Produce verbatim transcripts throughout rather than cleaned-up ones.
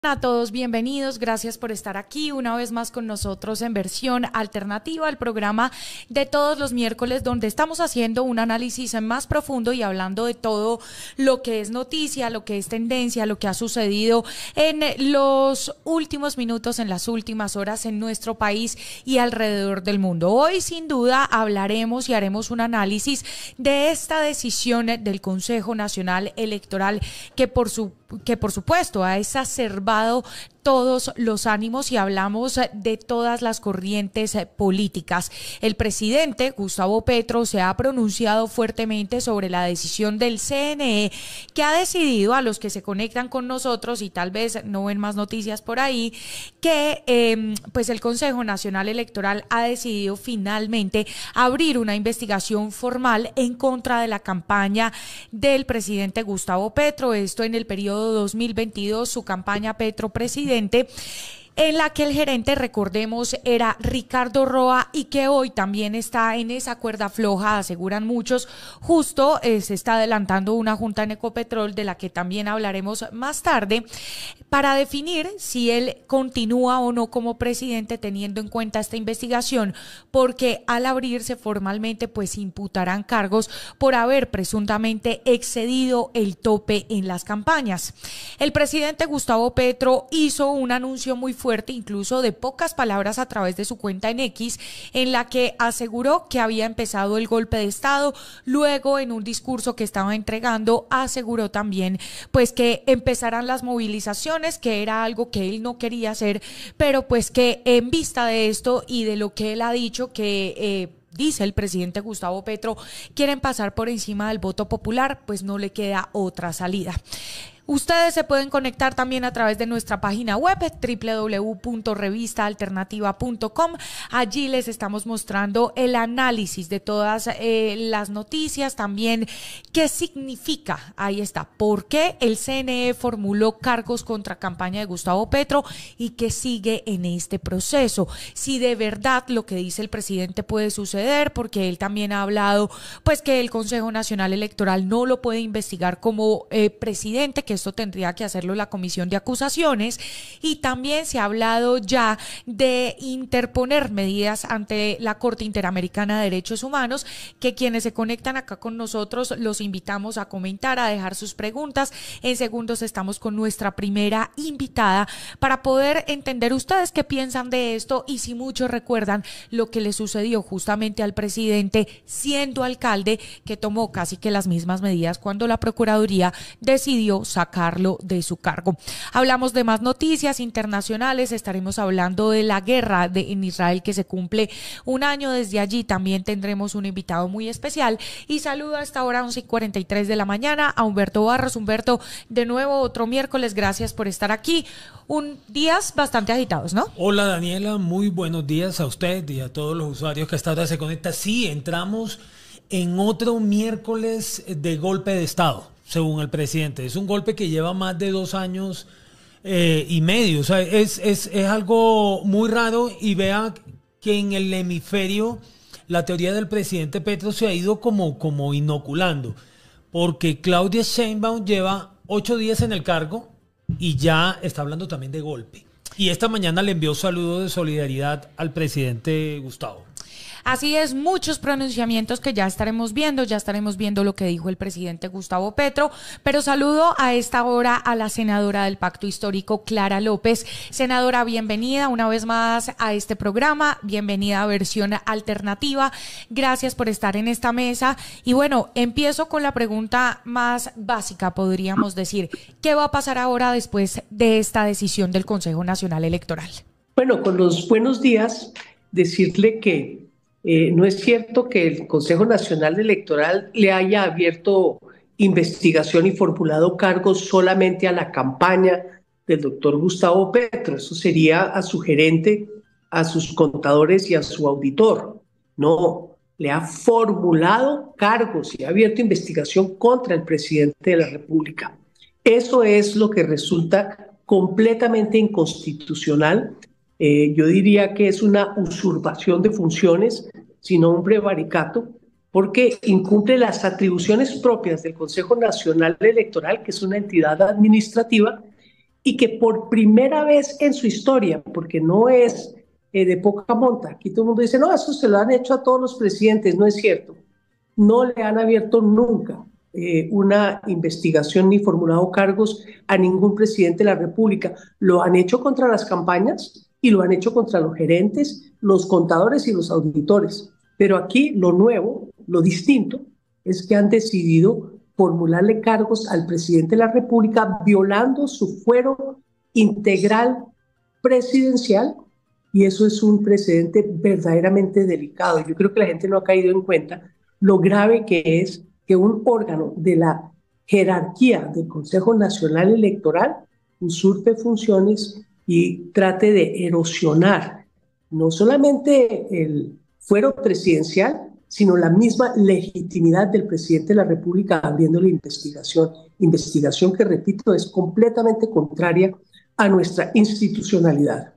A todos, bienvenidos, gracias por estar aquí una vez más con nosotros en Versión Alternativa, el programa de todos los miércoles donde estamos haciendo un análisis más profundo y hablando de todo lo que es noticia, lo que es tendencia, lo que ha sucedido en los últimos minutos, en las últimas horas en nuestro país y alrededor del mundo. Hoy sin duda hablaremos y haremos un análisis de esta decisión del Consejo Nacional Electoral que por su que por supuesto ha exacerbado todos los ánimos y hablamos de todas las corrientes políticas. El presidente Gustavo Petro se ha pronunciado fuertemente sobre la decisión del C N E que ha decidido, a los que se conectan con nosotros y tal vez no ven más noticias por ahí, que eh, pues el Consejo Nacional Electoral ha decidido finalmente abrir una investigación formal en contra de la campaña del presidente Gustavo Petro, esto en el periodo dos mil veintidós, su campaña Petro Presidente, en la que el gerente, recordemos, era Ricardo Roa y que hoy también está en esa cuerda floja, aseguran muchos. Justo eh, se está adelantando una junta en Ecopetrol, de la que también hablaremos más tarde, para definir si él continúa o no como presidente teniendo en cuenta esta investigación, porque al abrirse formalmente pues imputarán cargos por haber presuntamente excedido el tope en las campañas. El presidente Gustavo Petro hizo un anuncio muy fuerte, incluso de pocas palabras, a través de su cuenta en X, en la que aseguró que había empezado el golpe de Estado. Luego, en un discurso que estaba entregando, aseguró también pues que empezarán las movilizaciones, que era algo que él no quería hacer, pero pues que en vista de esto y de lo que él ha dicho, que eh, dice el presidente Gustavo Petro, quieren pasar por encima del voto popular, pues no le queda otra salida. Ustedes se pueden conectar también a través de nuestra página web doble u doble u doble u punto revista alternativa punto com. Allí les estamos mostrando el análisis de todas eh, las noticias, también qué significa, ahí está, por qué el C N E formuló cargos contra campaña de Gustavo Petro y qué sigue en este proceso. Si de verdad lo que dice el presidente puede suceder, porque él también ha hablado pues que el Consejo Nacional Electoral no lo puede investigar como eh, presidente, que esto tendría que hacerlo la Comisión de Acusaciones, y también se ha hablado ya de interponer medidas ante la Corte Interamericana de Derechos Humanos, que quienes se conectan acá con nosotros los invitamos a comentar, a dejar sus preguntas. En segundos estamos con nuestra primera invitada para poder entender ustedes qué piensan de esto y si muchos recuerdan lo que le sucedió justamente al presidente siendo alcalde, que tomó casi que las mismas medidas cuando la Procuraduría decidió sacar sacarlo de su cargo. Hablamos de más noticias internacionales, estaremos hablando de la guerra de, en Israel, que se cumple un año desde allí. También tendremos un invitado muy especial y saludo a esta hora once y cuarenta y tres de la mañana a Humberto Barros. Humberto, de nuevo otro miércoles, gracias por estar aquí. Un días bastante agitados, ¿no? Hola Daniela, muy buenos días a usted y a todos los usuarios que hasta ahora se conectan. Sí, entramos en otro miércoles de golpe de Estado, según el presidente. Es un golpe que lleva más de dos años eh, y medio. O sea, es, es, es algo muy raro, y vea que en el hemisferio la teoría del presidente Petro se ha ido como, como inoculando, porque Claudia Sheinbaum lleva ocho días en el cargo y ya está hablando también de golpe. Y esta mañana le envió saludos de solidaridad al presidente Gustavo. Así es, muchos pronunciamientos que ya estaremos viendo, ya estaremos viendo lo que dijo el presidente Gustavo Petro, pero saludo a esta hora a la senadora del Pacto Histórico, Clara López. Senadora, bienvenida una vez más a este programa, bienvenida a Versión Alternativa, gracias por estar en esta mesa. Y bueno, empiezo con la pregunta más básica, podríamos decir, ¿qué va a pasar ahora después de esta decisión del Consejo Nacional Electoral? Bueno, con los buenos días, decirle que Eh, no es cierto que el Consejo Nacional Electoral le haya abierto investigación y formulado cargos solamente a la campaña del doctor Gustavo Petro. Eso sería a su gerente, a sus contadores y a su auditor. No, le ha formulado cargos y ha abierto investigación contra el presidente de la República. Eso es lo que resulta completamente inconstitucional. Eh, yo diría que es una usurpación de funciones, sino un prevaricato, porque incumple las atribuciones propias del Consejo Nacional Electoral, que es una entidad administrativa, y que por primera vez en su historia, porque no es eh, de poca monta, aquí todo el mundo dice, no, eso se lo han hecho a todos los presidentes, no es cierto, no le han abierto nunca eh, una investigación ni formulado cargos a ningún presidente de la República. Lo han hecho contra las campañas y lo han hecho contra los gerentes, los contadores y los auditores. Pero aquí lo nuevo, lo distinto, es que han decidido formularle cargos al presidente de la República violando su fuero integral presidencial, y eso es un precedente verdaderamente delicado. Yo creo que la gente no ha caído en cuenta lo grave que es que un órgano de la jerarquía del Consejo Nacional Electoral usurpe funciones y trate de erosionar no solamente el fuero presidencial, sino la misma legitimidad del presidente de la República abriendo la investigación, investigación que, repito, es completamente contraria a nuestra institucionalidad.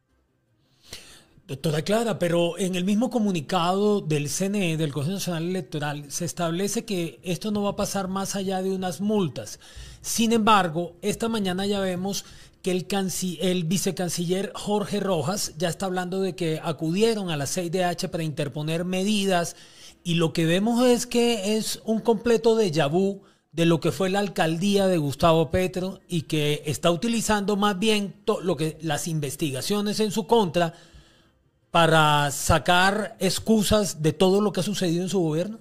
Doctora Clara, pero en el mismo comunicado del C N E, del Consejo Nacional Electoral, se establece que esto no va a pasar más allá de unas multas. Sin embargo, esta mañana ya vemos que el, el vicecanciller Jorge Rojas ya está hablando de que acudieron a la C I D H para interponer medidas, y lo que vemos es que es un completo déjà vu de lo que fue la alcaldía de Gustavo Petro, y que está utilizando más bien lo que las investigaciones en su contra para sacar excusas de todo lo que ha sucedido en su gobierno.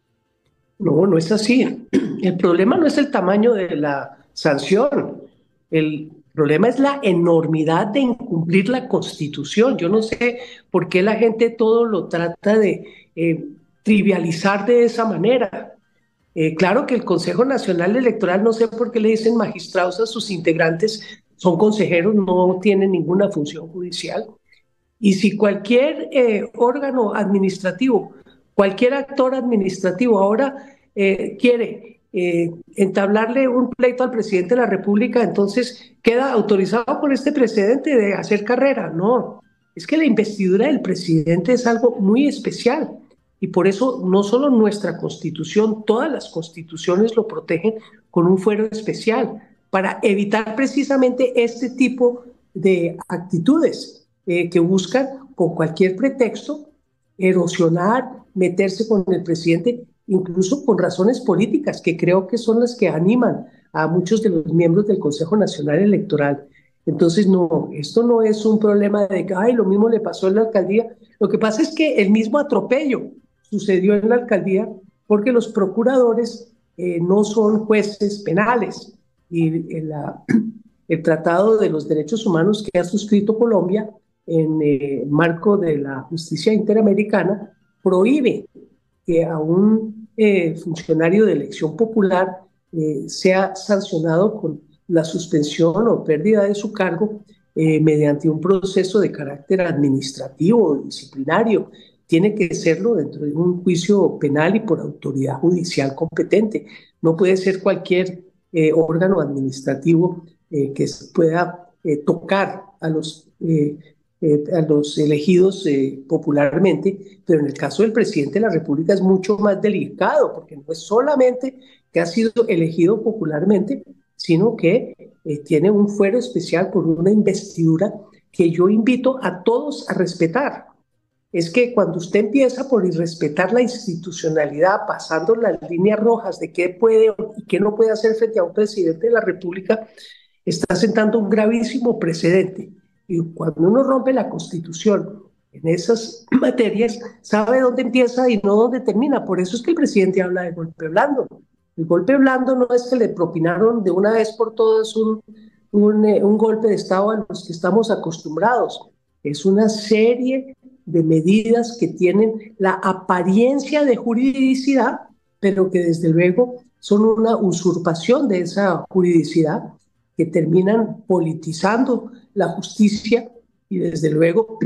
No, no es así. El problema no es el tamaño de la sanción. El problema es la enormidad de incumplir la Constitución. Yo no sé por qué la gente todo lo trata de eh, trivializar de esa manera. Eh, claro que el Consejo Nacional Electoral, no sé por qué le dicen magistrados a sus integrantes, son consejeros, no tienen ninguna función judicial. Y si cualquier eh, órgano administrativo, cualquier actor administrativo ahora eh, quiere eh, entablarle un pleito al presidente de la República, entonces queda autorizado por este precedente de hacer carrera. No, es que la investidura del presidente es algo muy especial, y por eso no solo nuestra Constitución, todas las constituciones lo protegen con un fuero especial, para evitar precisamente este tipo de actitudes Eh, que buscan con cualquier pretexto erosionar, meterse con el presidente, incluso con razones políticas, que creo que son las que animan a muchos de los miembros del Consejo Nacional Electoral. Entonces, no, esto no es un problema de que, ay, lo mismo le pasó en la alcaldía. Lo que pasa es que el mismo atropello sucedió en la alcaldía porque los procuradores eh, no son jueces penales, y el, la, el Tratado de los Derechos Humanos que ha suscrito Colombia en eh, marco de la justicia interamericana, prohíbe que a un eh, funcionario de elección popular eh, sea sancionado con la suspensión o pérdida de su cargo eh, mediante un proceso de carácter administrativo o disciplinario. Tiene que serlo dentro de un juicio penal y por autoridad judicial competente. No puede ser cualquier eh, órgano administrativo eh, que pueda eh, tocar a los eh, Eh, a los elegidos eh, popularmente, pero en el caso del presidente de la República es mucho más delicado, porque no es solamente que ha sido elegido popularmente, sino que eh, tiene un fuero especial por una investidura que yo invito a todos a respetar. Es que cuando usted empieza por irrespetar la institucionalidad, pasando las líneas rojas de qué puede y qué no puede hacer frente a un presidente de la República, está sentando un gravísimo precedente. Y cuando uno rompe la Constitución en esas materias, sabe dónde empieza y no dónde termina. Por eso es que el presidente habla de golpe blando. El golpe blando no es que le propinaron de una vez por todas un, un, un golpe de Estado a los que estamos acostumbrados. Es una serie de medidas que tienen la apariencia de juridicidad, pero que desde luego son una usurpación de esa juridicidad, que terminan politizando la justicia y desde luego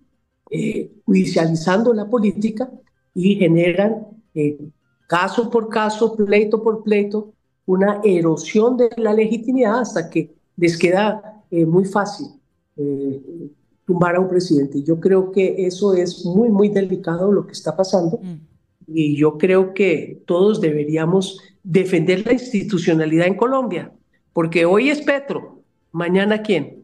eh, judicializando la política, y generan eh, caso por caso, pleito por pleito, una erosión de la legitimidad hasta que les queda eh, muy fácil eh, tumbar a un presidente. Yo creo que eso es muy, muy delicado lo que está pasando, mm. y yo creo que todos deberíamos defender la institucionalidad en Colombia, porque hoy es Petro, ¿Mañana quién?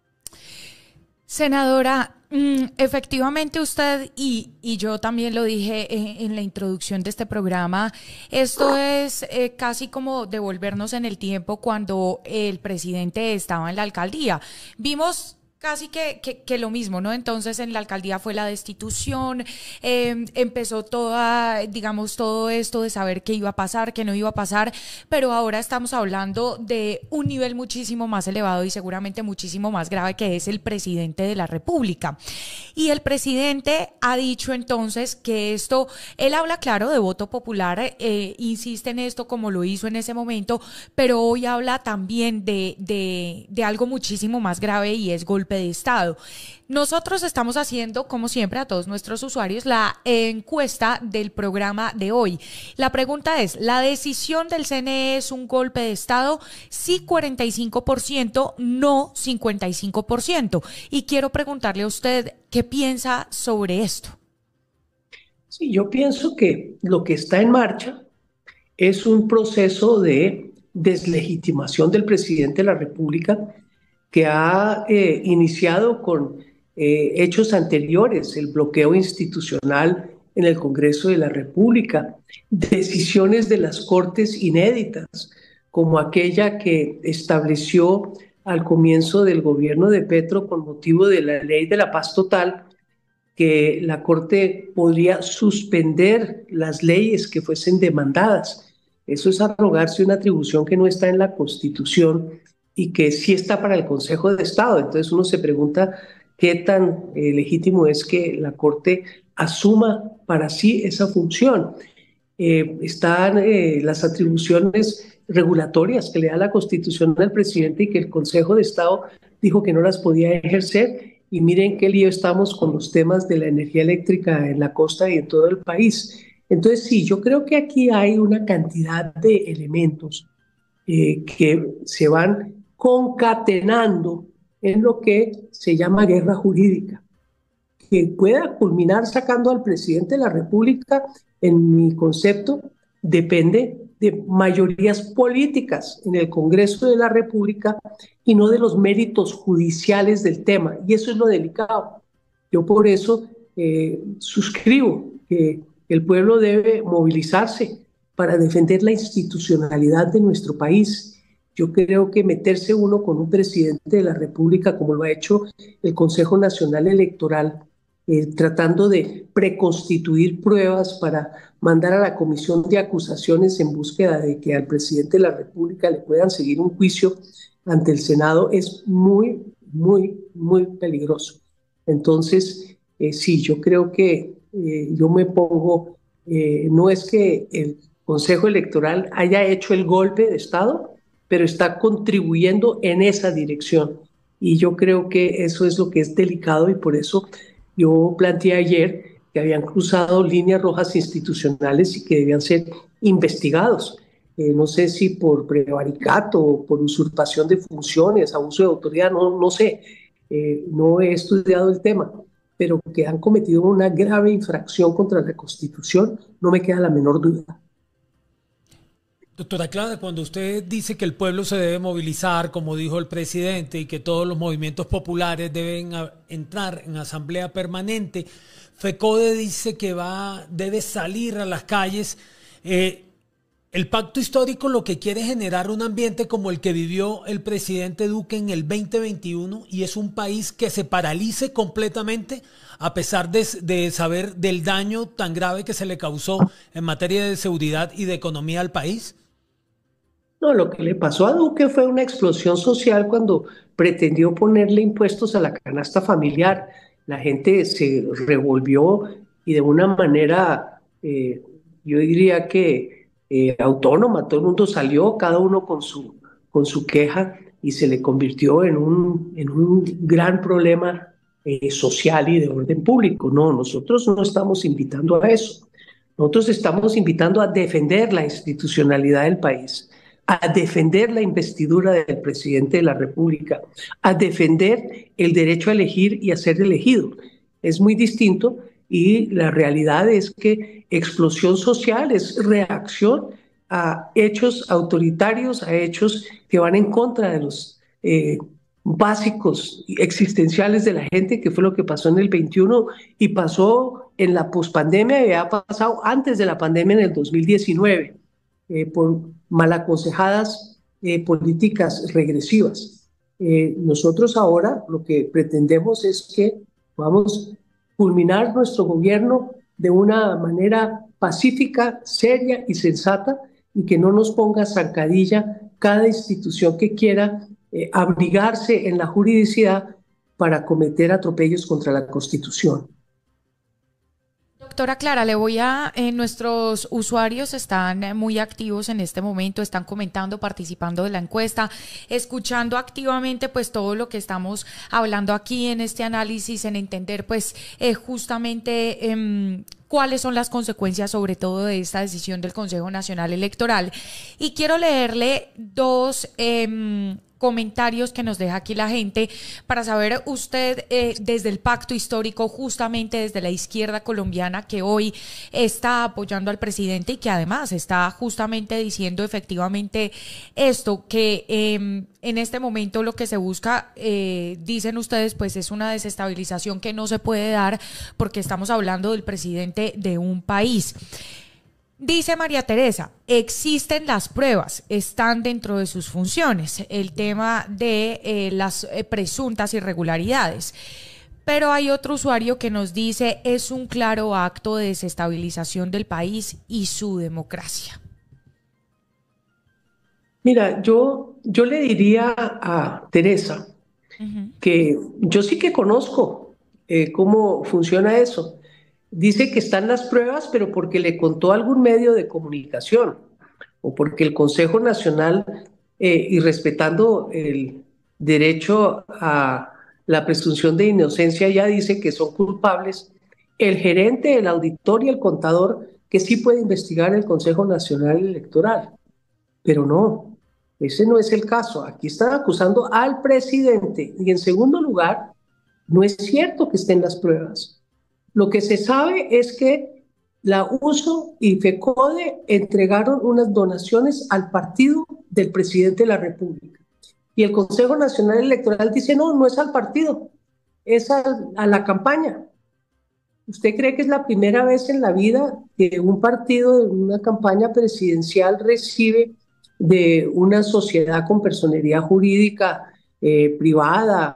Senadora, mm, efectivamente usted y, y yo también lo dije en, en la introducción de este programa, esto es eh, casi como devolvernos en el tiempo cuando el presidente estaba en la alcaldía. Vimos casi que, que, que lo mismo, ¿no? Entonces en la alcaldía fue la destitución, eh, empezó toda, digamos, todo esto de saber qué iba a pasar, qué no iba a pasar, pero ahora estamos hablando de un nivel muchísimo más elevado y seguramente muchísimo más grave, que es el presidente de la República. Y el presidente ha dicho entonces que esto, él habla claro de voto popular, eh, insiste en esto como lo hizo en ese momento, pero hoy habla también de, de, de algo muchísimo más grave y es golpe de Estado. Nosotros estamos haciendo, como siempre, a todos nuestros usuarios la encuesta del programa de hoy. La pregunta es, ¿la decisión del C N E es un golpe de Estado? Sí, cuarenta y cinco por ciento, no, cincuenta y cinco por ciento. Y quiero preguntarle a usted, ¿qué piensa sobre esto? Sí, yo pienso que lo que está en marcha es un proceso de deslegitimación del presidente de la República que ha eh, iniciado con eh, hechos anteriores, el bloqueo institucional en el Congreso de la República, decisiones de las Cortes inéditas, como aquella que estableció al comienzo del gobierno de Petro con motivo de la ley de la paz total, que la Corte podría suspender las leyes que fuesen demandadas. Eso es arrogarse una atribución que no está en la Constitución y que sí está para el Consejo de Estado. Entonces uno se pregunta qué tan eh, legítimo es que la Corte asuma para sí esa función. Eh, están eh, las atribuciones regulatorias que le da la Constitución al presidente y que el Consejo de Estado dijo que no las podía ejercer. Y miren qué lío estamos con los temas de la energía eléctrica en la costa y en todo el país. Entonces sí, yo creo que aquí hay una cantidad de elementos eh, que se van concatenando en lo que se llama guerra jurídica, que pueda culminar sacando al presidente de la República, en mi concepto, depende de mayorías políticas en el Congreso de la República y no de los méritos judiciales del tema. Y eso es lo delicado. Yo por eso eh, suscribo que el pueblo debe movilizarse para defender la institucionalidad de nuestro país. Yo creo que meterse uno con un presidente de la República, como lo ha hecho el Consejo Nacional Electoral, eh, tratando de preconstituir pruebas para mandar a la comisión de acusaciones en búsqueda de que al presidente de la República le puedan seguir un juicio ante el Senado, es muy, muy, muy peligroso. Entonces, eh, sí, yo creo que eh, yo me pongo, eh, no es que el Consejo Electoral haya hecho el golpe de Estado, pero está contribuyendo en esa dirección. Y yo creo que eso es lo que es delicado y por eso yo planteé ayer que habían cruzado líneas rojas institucionales y que debían ser investigados. Eh, no sé si por prevaricato, por usurpación de funciones, abuso de autoridad, no, no sé, eh, no he estudiado el tema, pero que han cometido una grave infracción contra la Constitución, no me queda la menor duda. Doctora Clara, cuando usted dice que el pueblo se debe movilizar, como dijo el presidente, y que todos los movimientos populares deben a, entrar en asamblea permanente, FECODE dice que va, debe salir a las calles. Eh, el pacto histórico lo que quiere es generar un ambiente como el que vivió el presidente Duque en el veinte veintiuno, y es un país que se paralice completamente a pesar de, de saber del daño tan grave que se le causó en materia de seguridad y de economía al país. No, lo que le pasó a Duque fue una explosión social cuando pretendió ponerle impuestos a la canasta familiar. La gente se revolvió y de una manera, eh, yo diría que eh, autónoma, todo el mundo salió, cada uno con su, con su queja y se le convirtió en un, en un gran problema eh, social y de orden público. No, nosotros no estamos invitando a eso. Nosotros estamos invitando a defender la institucionalidad del país, a defender la investidura del presidente de la República, a defender el derecho a elegir y a ser elegido. Es muy distinto y la realidad es que explosión social es reacción a hechos autoritarios, a hechos que van en contra de los eh, básicos, existenciales de la gente, que fue lo que pasó en el veintiuno y pasó en la pospandemia y ha pasado antes de la pandemia en el dos mil diecinueve, eh, por mal aconsejadas eh, políticas regresivas. Eh, nosotros ahora lo que pretendemos es que podamos culminar nuestro gobierno de una manera pacífica, seria y sensata, y que no nos ponga zancadilla cada institución que quiera eh, abrigarse en la juridicidad para cometer atropellos contra la Constitución. Doctora Clara, le voy a, eh, nuestros usuarios están eh, muy activos en este momento, están comentando, participando de la encuesta, escuchando activamente pues todo lo que estamos hablando aquí en este análisis, en entender pues eh, justamente eh, cuáles son las consecuencias sobre todo de esta decisión del Consejo Nacional Electoral. Y quiero leerle dos eh, comentarios que nos deja aquí la gente para saber usted eh, desde el pacto histórico, justamente desde la izquierda colombiana que hoy está apoyando al presidente y que además está justamente diciendo efectivamente esto, que eh, en este momento lo que se busca, eh, dicen ustedes, pues es una desestabilización que no se puede dar porque estamos hablando del presidente de un país. Dice María Teresa, existen las pruebas, están dentro de sus funciones, el tema de eh, las eh, presuntas irregularidades. Pero hay otro usuario que nos dice, es un claro acto de desestabilización del país y su democracia. Mira, yo, yo le diría a Teresa uh-huh. que yo sí que conozco eh, cómo funciona eso. Dice que están las pruebas, pero porque le contó algún medio de comunicación o porque el Consejo Nacional, eh, y respetando el derecho a la presunción de inocencia, ya dice que son culpables el gerente, el auditor y el contador, que sí puede investigar el Consejo Nacional Electoral. Pero no, ese no es el caso. Aquí están acusando al presidente. Y en segundo lugar, no es cierto que estén las pruebas. Lo que se sabe es que la U S O y FECODE entregaron unas donaciones al partido del presidente de la República. Y el Consejo Nacional Electoral dice, no, no es al partido, es a, a la campaña. ¿Usted cree que es la primera vez en la vida que un partido de una campaña presidencial recibe de una sociedad con personería jurídica eh, privada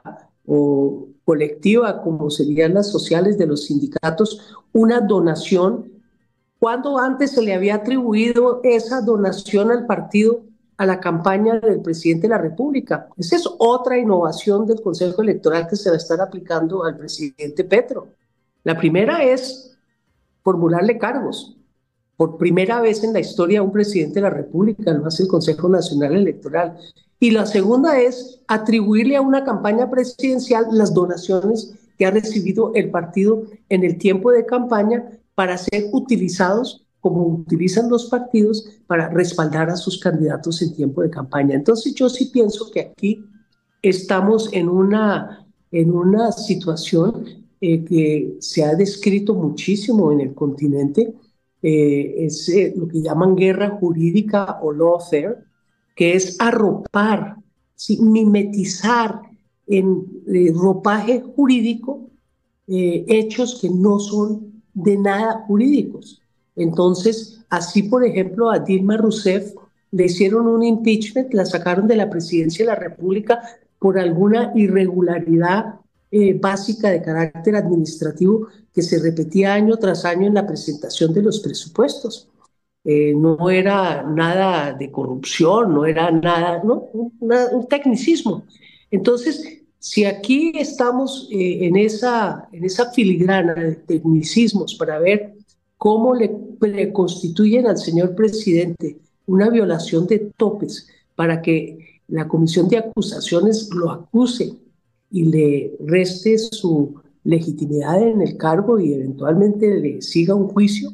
o colectiva, como serían las sociales de los sindicatos, una donación, cuando antes se le había atribuido esa donación al partido, a la campaña del presidente de la República? Esa es otra innovación del Consejo Electoral que se va a estar aplicando al presidente Petro. La primera es formularle cargos. Por primera vez en la historia un presidente de la República lo hace el Consejo Nacional Electoral. Y la segunda es atribuirle a una campaña presidencial las donaciones que ha recibido el partido en el tiempo de campaña para ser utilizados como utilizan los partidos para respaldar a sus candidatos en tiempo de campaña. Entonces yo sí pienso que aquí estamos en una, en una situación eh, que se ha descrito muchísimo en el continente, eh, es eh, lo que llaman guerra jurídica o lawfare, que es arropar, ¿sí? mimetizar en eh, ropaje jurídico eh, hechos que no son de nada jurídicos. Entonces, así por ejemplo a Dilma Rousseff le hicieron un impeachment, la sacaron de la presidencia de la República por alguna irregularidad eh, básica de carácter administrativo que se repetía año tras año en la presentación de los presupuestos. Eh, no era nada de corrupción, no era nada, ¿no? Una, un tecnicismo. Entonces, si aquí estamos eh, en, esa, en esa filigrana de tecnicismos para ver cómo le, le constituyen al señor presidente una violación de topes para que la comisión de acusaciones lo acuse y le reste su legitimidad en el cargo y eventualmente le siga un juicio,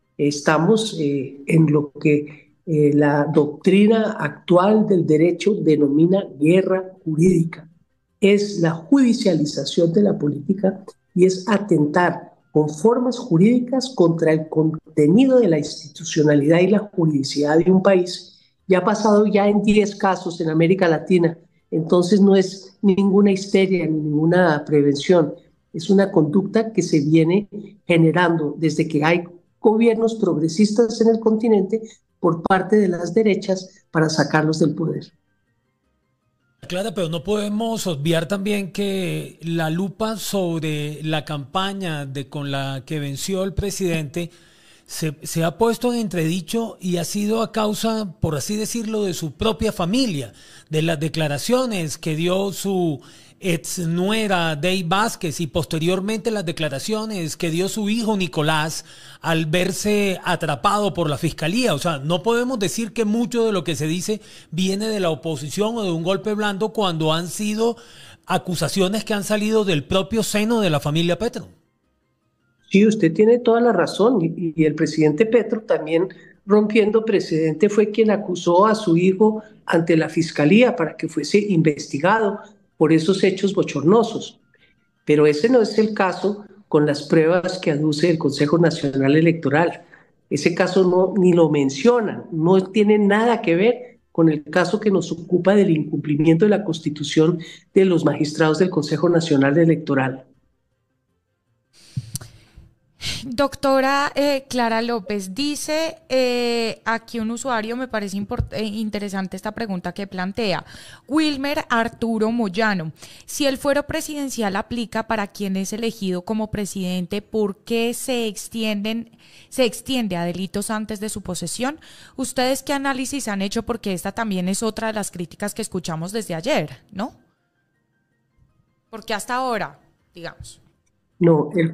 estamos eh, en lo que eh, la doctrina actual del derecho denomina guerra jurídica. Es la judicialización de la política y es atentar con formas jurídicas contra el contenido de la institucionalidad y la juridicidad de un país. Ya ha pasado ya en diez casos en América Latina Entonces no es ninguna histeria ni ninguna prevención, es una conducta que se viene generando desde que hay gobiernos progresistas en el continente por parte de las derechas para sacarlos del poder. Clara, pero no podemos obviar también que la lupa sobre la campaña de con la que venció el presidente se, se ha puesto en entredicho y ha sido a causa, por así decirlo, de su propia familia, de las declaraciones que dio su ex nuera Dey Vázquez y posteriormente las declaraciones que dio su hijo Nicolás al verse atrapado por la fiscalía. O sea, no podemos decir que mucho de lo que se dice viene de la oposición o de un golpe blando cuando han sido acusaciones que han salido del propio seno de la familia Petro. Sí, usted tiene toda la razón y, y el presidente Petro también, rompiendo precedente, fue quien acusó a su hijo ante la fiscalía para que fuese investigado por esos hechos bochornosos. Pero ese no es el caso con las pruebas que aduce el Consejo Nacional Electoral. Ese caso no, ni lo mencionan, no tiene nada que ver con el caso que nos ocupa del incumplimiento de la Constitución de los magistrados del Consejo Nacional Electoral. Doctora eh, Clara López, dice eh, aquí un usuario, me parece eh, interesante esta pregunta que plantea, Wilmer Arturo Moyano, si el fuero presidencial aplica para quien es elegido como presidente, ¿por qué se extienden, se extiende a delitos antes de su posesión? ¿Ustedes qué análisis han hecho? Porque esta también es otra de las críticas que escuchamos desde ayer, ¿no? Porque hasta ahora, digamos. No, el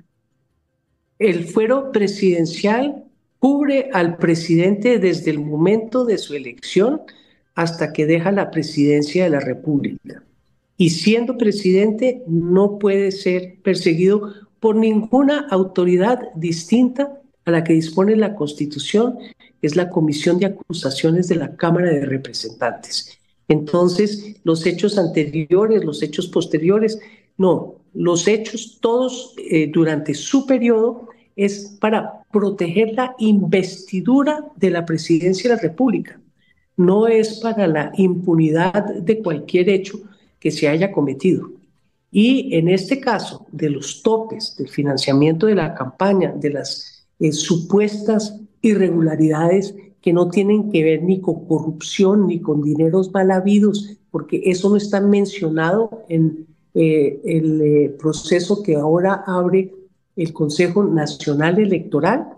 El fuero presidencial cubre al presidente desde el momento de su elección hasta que deja la presidencia de la República. Y siendo presidente no puede ser perseguido por ninguna autoridad distinta a la que dispone la Constitución, que es la Comisión de Acusaciones de la Cámara de Representantes. Entonces, los hechos anteriores, los hechos posteriores, no, los hechos todos eh, durante su periodo es para proteger la investidura de la presidencia de la República. No es para la impunidad de cualquier hecho que se haya cometido. Y en este caso, de los topes del financiamiento de la campaña, de las eh, supuestas irregularidades que no tienen que ver ni con corrupción ni con dineros mal habidos, porque eso no está mencionado en eh, el eh, proceso que ahora abre el Consejo Nacional Electoral,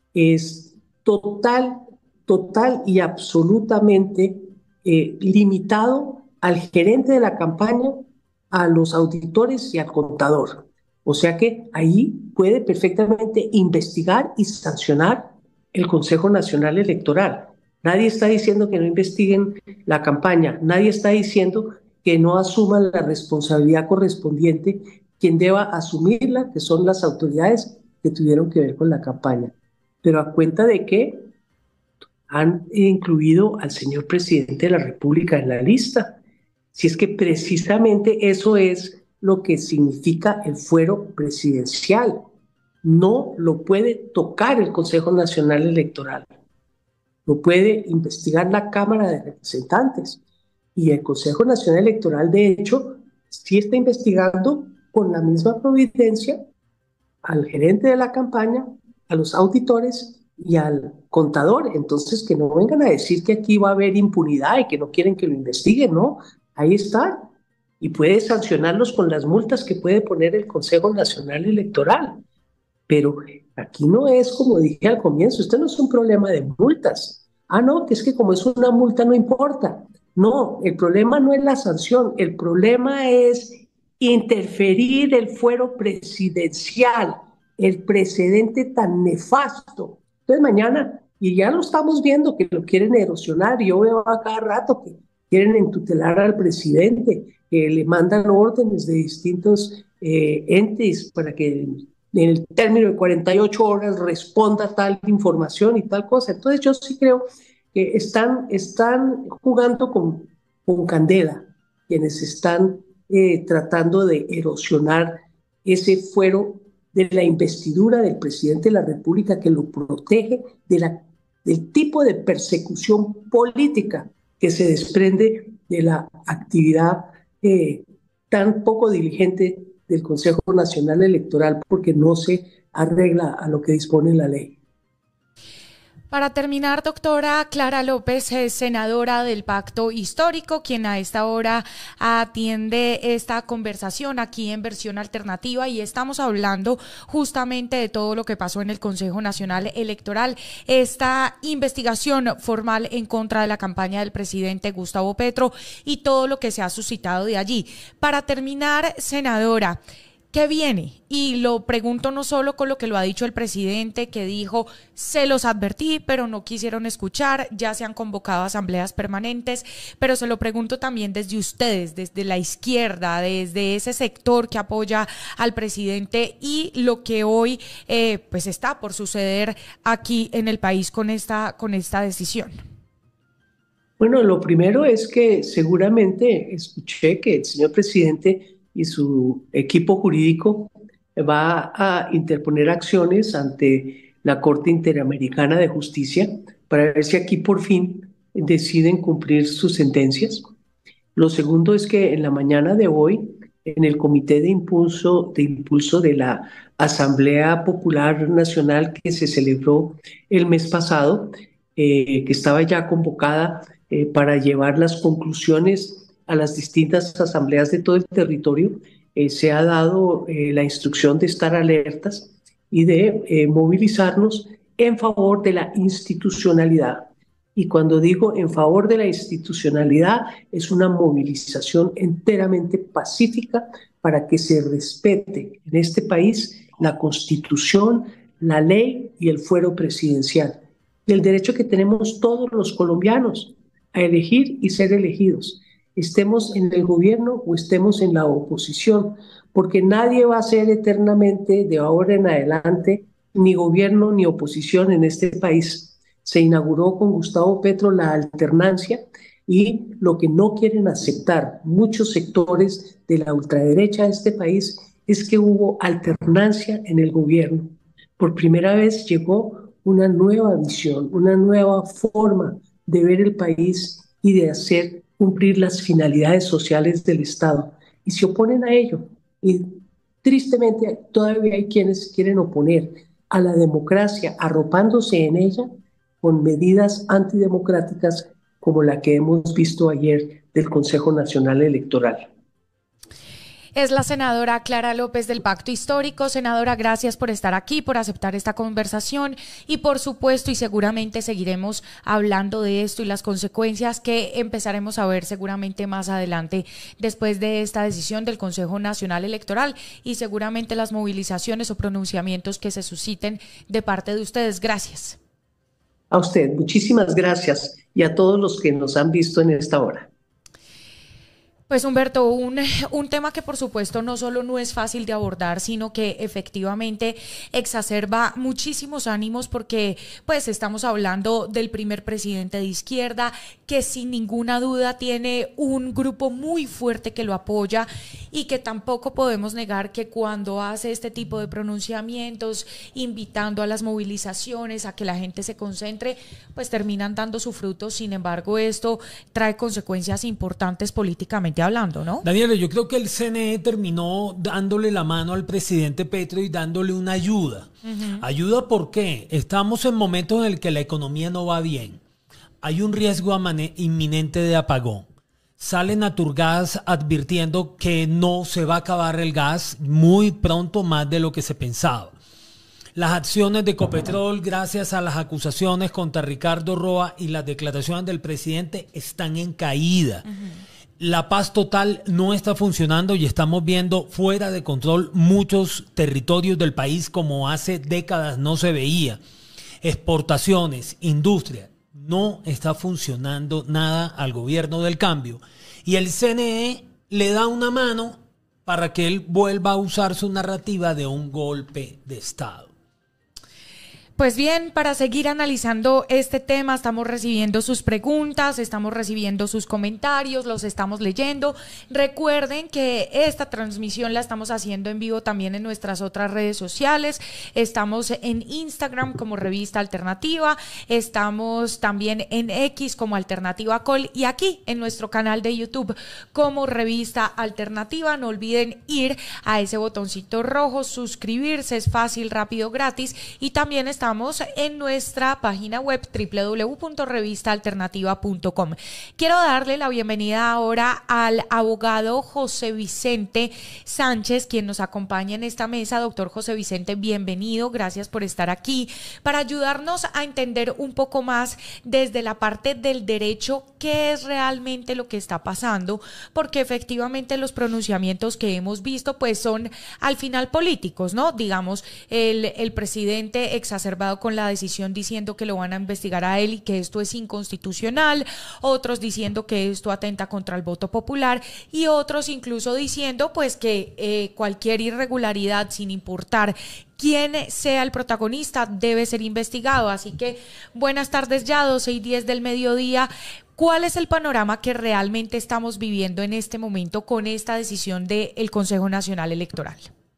es total, total y absolutamente eh, limitado al gerente de la campaña, a los auditores y al contador. O sea que ahí puede perfectamente investigar y sancionar el Consejo Nacional Electoral. Nadie está diciendo que no investiguen la campaña, nadie está diciendo que no asuman la responsabilidad correspondiente quien deba asumirla, que son las autoridades que tuvieron que ver con la campaña. Pero a cuenta de que han incluido al señor presidente de la República en la lista. Si es que precisamente eso es lo que significa el fuero presidencial. No lo puede tocar el Consejo Nacional Electoral. Lo puede investigar la Cámara de Representantes. Y el Consejo Nacional Electoral, de hecho, sí está investigando con la misma providencia al gerente de la campaña, a los auditores y al contador. Entonces, que no vengan a decir que aquí va a haber impunidad y que no quieren que lo investiguen, ¿no? Ahí están. Y puede sancionarlos con las multas que puede poner el Consejo Nacional Electoral. Pero aquí no es como dije al comienzo, esto no es un problema de multas. Ah, no, que es que como es una multa no importa. No, el problema no es la sanción, el problema es interferir el fuero presidencial, el precedente tan nefasto. Entonces mañana, y ya lo estamos viendo, que lo quieren erosionar, yo veo a cada rato que quieren entutelar al presidente, que le mandan órdenes de distintos eh, entes para que en el término de cuarenta y ocho horas responda tal información y tal cosa. Entonces yo sí creo que están, están jugando con, con candela quienes están eh, tratando de erosionar ese fuero de la investidura del presidente de la República que lo protege de la, del tipo de persecución política que se desprende de la actividad eh, tan poco diligente del Consejo Nacional Electoral porque no se arregla a lo que dispone la ley. Para terminar, doctora Clara López, es senadora del Pacto Histórico, quien a esta hora atiende esta conversación aquí en Versión Alternativa, y estamos hablando justamente de todo lo que pasó en el Consejo Nacional Electoral, esta investigación formal en contra de la campaña del presidente Gustavo Petro y todo lo que se ha suscitado de allí. Para terminar, senadora, ¿qué viene? Y lo pregunto no solo con lo que lo ha dicho el presidente, que dijo, se los advertí, pero no quisieron escuchar, ya se han convocado asambleas permanentes, pero se lo pregunto también desde ustedes, desde la izquierda, desde ese sector que apoya al presidente y lo que hoy eh, pues está por suceder aquí en el país con esta, con esta decisión. Bueno, lo primero es que seguramente escuché que el señor presidente y su equipo jurídico va a interponer acciones ante la Corte Interamericana de Justicia para ver si aquí por fin deciden cumplir sus sentencias. Lo segundo es que en la mañana de hoy, en el Comité de Impulso de, impulso de la Asamblea Popular Nacional que se celebró el mes pasado, eh, que estaba ya convocada eh, para llevar las conclusiones a las distintas asambleas de todo el territorio, eh, se ha dado eh, la instrucción de estar alertas y de eh, movilizarnos en favor de la institucionalidad. Y cuando digo en favor de la institucionalidad, es una movilización enteramente pacífica para que se respete en este país la Constitución, la ley y el fuero presidencial. Y el derecho que tenemos todos los colombianos a elegir y ser elegidos, estemos en el gobierno o estemos en la oposición, porque nadie va a ser eternamente de ahora en adelante ni gobierno ni oposición en este país. Se inauguró con Gustavo Petro la alternancia y lo que no quieren aceptar muchos sectores de la ultraderecha de este país es que hubo alternancia en el gobierno. Por primera vez llegó una nueva visión, una nueva forma de ver el país y de hacer cumplir las finalidades sociales del Estado, y se oponen a ello. Y tristemente todavía hay quienes quieren oponer a la democracia, arropándose en ella con medidas antidemocráticas como la que hemos visto ayer del Consejo Nacional Electoral. Es la senadora Clara López del Pacto Histórico. Senadora, gracias por estar aquí, por aceptar esta conversación y por supuesto y seguramente seguiremos hablando de esto y las consecuencias que empezaremos a ver seguramente más adelante después de esta decisión del Consejo Nacional Electoral y seguramente las movilizaciones o pronunciamientos que se susciten de parte de ustedes. Gracias. A usted, muchísimas gracias y a todos los que nos han visto en esta hora. Pues Humberto, un, un tema que por supuesto no solo no es fácil de abordar, sino que efectivamente exacerba muchísimos ánimos porque pues estamos hablando del primer presidente de izquierda que sin ninguna duda tiene un grupo muy fuerte que lo apoya y que tampoco podemos negar que cuando hace este tipo de pronunciamientos, invitando a las movilizaciones, a que la gente se concentre, pues terminan dando su fruto. Sin embargo, esto trae consecuencias importantes políticamente hablando, ¿no? Daniela, yo creo que el C N E terminó dándole la mano al presidente Petro y dándole una ayuda. Uh-huh. ¿Ayuda por qué? Estamos en momentos en el que la economía no va bien. Hay un riesgo inminente de apagón. Sale Naturgas advirtiendo que no se va a acabar el gas muy pronto, más de lo que se pensaba. Las acciones de Ecopetrol, gracias a las acusaciones contra Ricardo Roa y las declaraciones del presidente, están en caída. Uh-huh. La paz total no está funcionando y estamos viendo fuera de control muchos territorios del país como hace décadas no se veía. Exportaciones, industria, no está funcionando nada al gobierno del cambio. Y el C N E le da una mano para que él vuelva a usar su narrativa de un golpe de Estado. Pues bien, para seguir analizando este tema, estamos recibiendo sus preguntas, estamos recibiendo sus comentarios, los estamos leyendo. Recuerden que esta transmisión la estamos haciendo en vivo también en nuestras otras redes sociales. Estamos en Instagram como Revista Alternativa, estamos también en X como Alternativa Col y aquí en nuestro canal de YouTube como Revista Alternativa. No olviden ir a ese botoncito rojo, suscribirse, es fácil, rápido, gratis, y también está Estamos en nuestra página web doble u doble u doble u punto revista alternativa punto com. Quiero darle la bienvenida ahora al abogado José Vicente Sánchez, quien nos acompaña en esta mesa. Doctor José Vicente, bienvenido, gracias por estar aquí, para ayudarnos a entender un poco más desde la parte del derecho qué es realmente lo que está pasando, porque efectivamente los pronunciamientos que hemos visto pues son al final políticos, ¿no? Digamos, el, el presidente exacerbado con la decisión diciendo que lo van a investigar a él y que esto es inconstitucional, otros diciendo que esto atenta contra el voto popular y otros incluso diciendo pues que eh, cualquier irregularidad, sin importar quién sea el protagonista, debe ser investigado. Así que buenas tardes ya, doce y diez del mediodía. ¿Cuál es el panorama que realmente estamos viviendo en este momento con esta decisión del Consejo Nacional Electoral?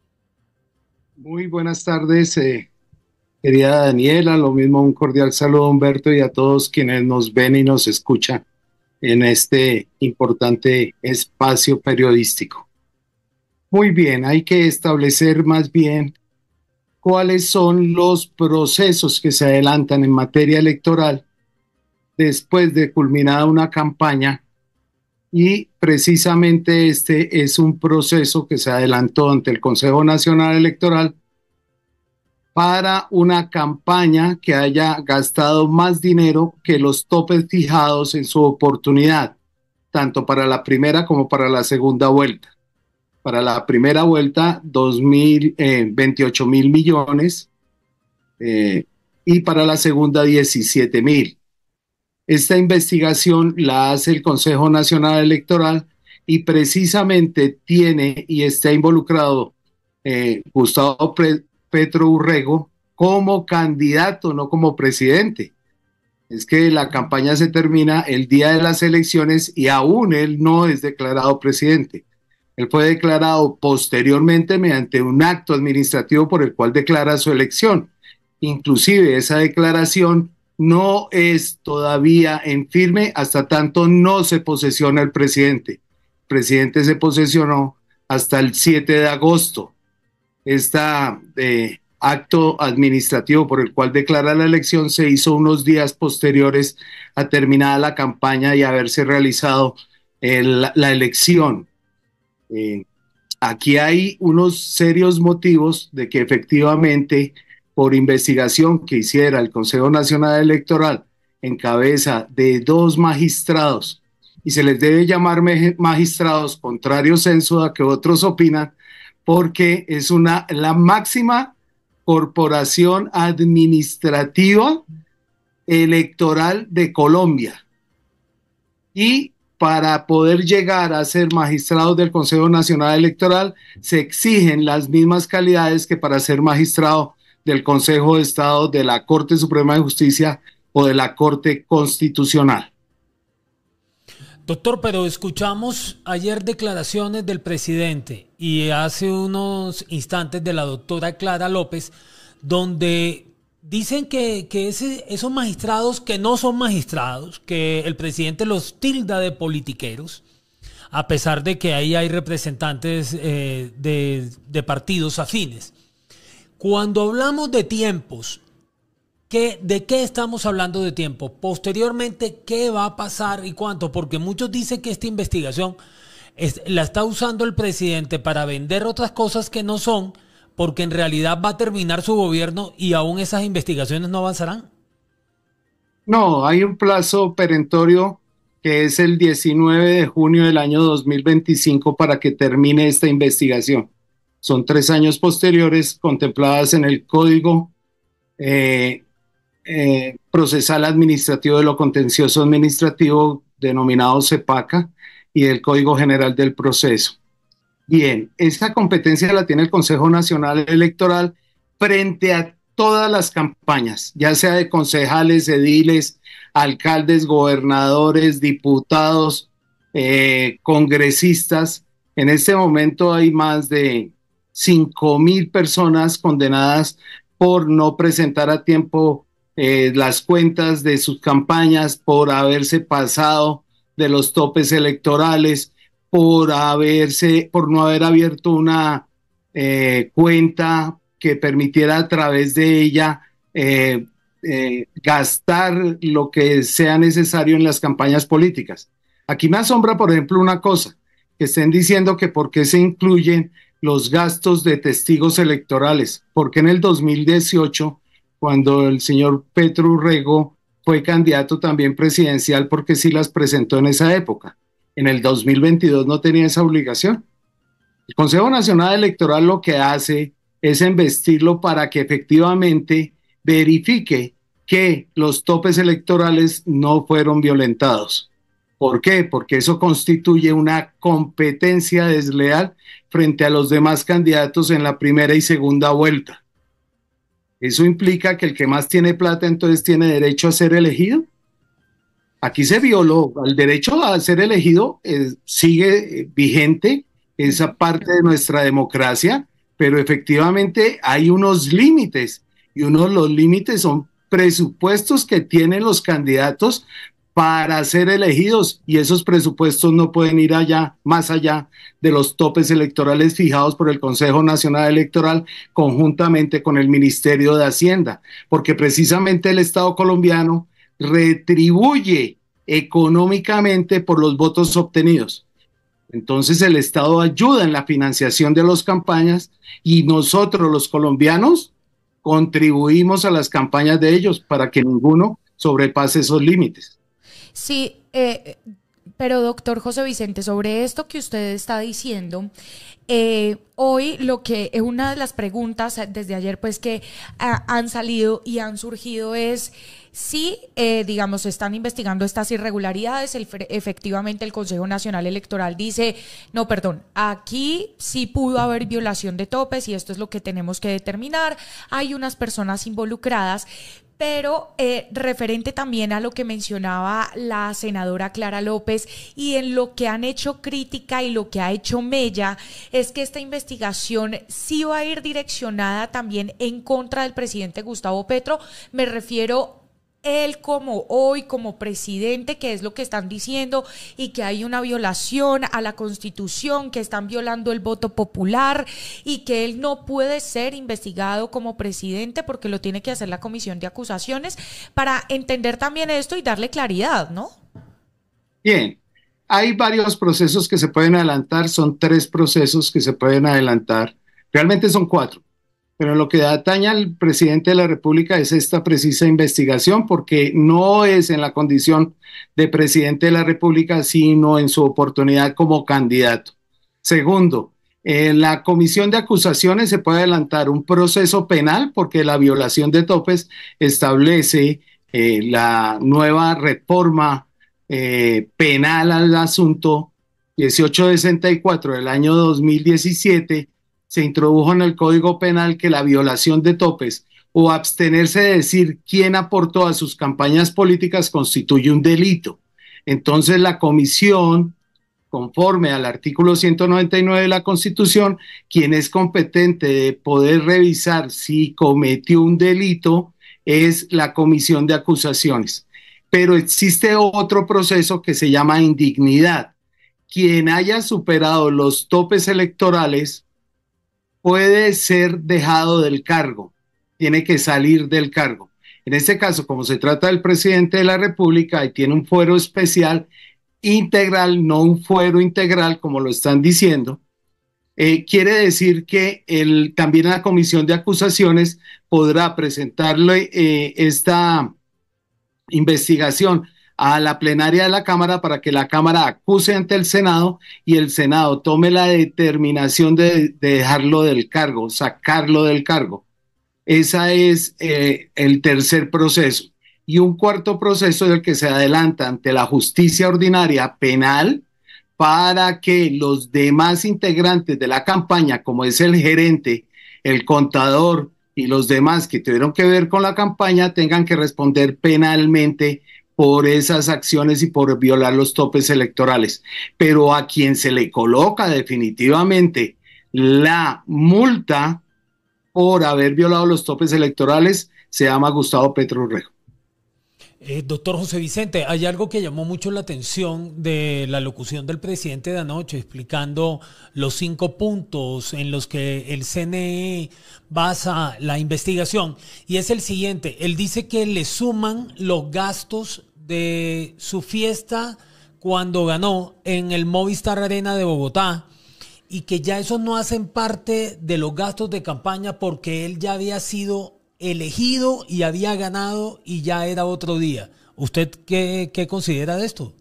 Muy buenas tardes, eh, querida Daniela, lo mismo un cordial saludo a Humberto y a todos quienes nos ven y nos escuchan en este importante espacio periodístico. Muy bien, hay que establecer más bien cuáles son los procesos que se adelantan en materia electoral después de culminada una campaña, y precisamente este es un proceso que se adelantó ante el Consejo Nacional Electoral para una campaña que haya gastado más dinero que los topes fijados en su oportunidad, tanto para la primera como para la segunda vuelta. Para la primera vuelta, dos mil, eh, veintiocho mil millones eh, y para la segunda, diecisiete mil. Esta investigación la hace el Consejo Nacional Electoral y precisamente tiene y está involucrado eh, Gustavo Petro Urrego como candidato, no como presidente. Es que la campaña se termina el día de las elecciones y aún él no es declarado presidente. Él fue declarado posteriormente mediante un acto administrativo por el cual declara su elección. Inclusive esa declaración no es todavía en firme hasta tanto no se posesiona el presidente. El presidente se posesionó hasta el siete de agosto. Este eh, acto administrativo por el cual declara la elección se hizo unos días posteriores a terminada la campaña y haberse realizado el, la elección. Eh, aquí hay unos serios motivos de que efectivamente, por investigación que hiciera el Consejo Nacional Electoral en cabeza de dos magistrados, y se les debe llamar magistrados contrario censo a que otros opinan, porque es una, la máxima corporación administrativa electoral de Colombia. Y para poder llegar a ser magistrados del Consejo Nacional Electoral se exigen las mismas calidades que para ser magistrado del Consejo de Estado, de la Corte Suprema de Justicia o de la Corte Constitucional. Doctor, pero escuchamos ayer declaraciones del presidente y hace unos instantes de la doctora Clara López, donde dicen que, que ese, esos magistrados que no son magistrados, que el presidente los tilda de politiqueros, a pesar de que ahí hay representantes eh, de, de partidos afines. Cuando hablamos de tiempos, ¿qué, ¿de qué estamos hablando de tiempo? Posteriormente, ¿qué va a pasar y cuánto? Porque muchos dicen que esta investigación es, la está usando el presidente para vender otras cosas que no son, porque en realidad va a terminar su gobierno y aún esas investigaciones no avanzarán. No, hay un plazo perentorio que es el diecinueve de junio del año dos mil veinticinco para que termine esta investigación. Son tres años posteriores contempladas en el Código eh, eh, Procesal Administrativo de lo Contencioso Administrativo, denominado CEPACA, y el Código General del Proceso. Bien, esta competencia la tiene el Consejo Nacional Electoral frente a todas las campañas, ya sea de concejales, ediles, alcaldes, gobernadores, diputados, eh, congresistas. En este momento hay más de cinco mil personas condenadas por no presentar a tiempo eh, las cuentas de sus campañas, por haberse pasado de los topes electorales, por haberse, por no haber abierto una eh, cuenta que permitiera a través de ella eh, eh, gastar lo que sea necesario en las campañas políticas. Aquí me asombra, por ejemplo, una cosa, que estén diciendo que por qué se incluyen los gastos de testigos electorales, porque en el dos mil dieciocho, cuando el señor Petro Urrego fue candidato también presidencial, porque sí las presentó en esa época. En el dos mil veintidós no tenía esa obligación. El Consejo Nacional Electoral lo que hace es investirlo para que efectivamente verifique que los topes electorales no fueron violentados. ¿Por qué? Porque eso constituye una competencia desleal frente a los demás candidatos en la primera y segunda vuelta. Eso implica que el que más tiene plata entonces tiene derecho a ser elegido. Aquí se violó el derecho a ser elegido, eh, sigue eh, vigente esa parte de nuestra democracia, pero efectivamente hay unos límites, y uno de los límites son presupuestos que tienen los candidatos para ser elegidos, y esos presupuestos no pueden ir allá, más allá de los topes electorales fijados por el Consejo Nacional Electoral conjuntamente con el Ministerio de Hacienda, porque precisamente el Estado colombiano retribuye económicamente por los votos obtenidos. Entonces el Estado ayuda en la financiación de las campañas y nosotros los colombianos contribuimos a las campañas de ellos para que ninguno sobrepase esos límites. Sí, eh, pero doctor José Vicente, sobre esto que usted está diciendo, eh, hoy lo que es una de las preguntas desde ayer pues que a, han salido y han surgido es si, eh, digamos, están investigando estas irregularidades, el, efectivamente el Consejo Nacional Electoral dice, no, perdón, aquí sí pudo haber violación de topes y esto es lo que tenemos que determinar, hay unas personas involucradas. Pero eh, referente también a lo que mencionaba la senadora Clara López y en lo que han hecho crítica y lo que ha hecho mella, es que esta investigación sí va a ir direccionada también en contra del presidente Gustavo Petro. Me refiero él como hoy, como presidente, que es lo que están diciendo, y que hay una violación a la Constitución, que están violando el voto popular y que él no puede ser investigado como presidente porque lo tiene que hacer la Comisión de Acusaciones, para entender también esto y darle claridad, ¿no? Bien, hay varios procesos que se pueden adelantar, son tres procesos que se pueden adelantar, realmente son cuatro. Pero lo que atañe al presidente de la República es esta precisa investigación, porque no es en la condición de presidente de la República, sino en su oportunidad como candidato. Segundo, en la Comisión de Acusaciones se puede adelantar un proceso penal, porque la violación de topes establece eh, la nueva reforma eh, penal al asunto dieciocho sesenta y cuatro del año dos mil diecisiete. Se introdujo en el Código Penal que la violación de topes o abstenerse de decir quién aportó a sus campañas políticas constituye un delito. Entonces la comisión, conforme al artículo ciento noventa y nueve de la Constitución, quien es competente de poder revisar si cometió un delito es la Comisión de Acusaciones. Pero existe otro proceso que se llama indignidad. Quien haya superado los topes electorales puede ser dejado del cargo, tiene que salir del cargo. En este caso, como se trata del presidente de la República y tiene un fuero especial integral, no un fuero integral como lo están diciendo, eh, quiere decir que el, también la Comisión de Acusaciones podrá presentarle eh, esta investigación a la plenaria de la Cámara para que la Cámara acuse ante el Senado y el Senado tome la determinación de, de dejarlo del cargo, sacarlo del cargo. Ese es eh, el tercer proceso. Y un cuarto proceso es el que se adelanta ante la justicia ordinaria penal para que los demás integrantes de la campaña, como es el gerente, el contador y los demás que tuvieron que ver con la campaña tengan que responder penalmente por esas acciones y por violar los topes electorales. Pero a quien se le coloca definitivamente la multa por haber violado los topes electorales se llama Gustavo Petro Urrego. Eh, doctor José Vicente, hay algo que llamó mucho la atención de la locución del presidente de anoche, explicando los cinco puntos en los que el C N E basa la investigación, y es el siguiente. Él dice que le suman los gastos de su fiesta cuando ganó en el Movistar Arena de Bogotá, y que ya esos no hacen parte de los gastos de campaña porque él ya había sido elegido y había ganado y ya era otro día. ¿Usted qué, qué considera de esto?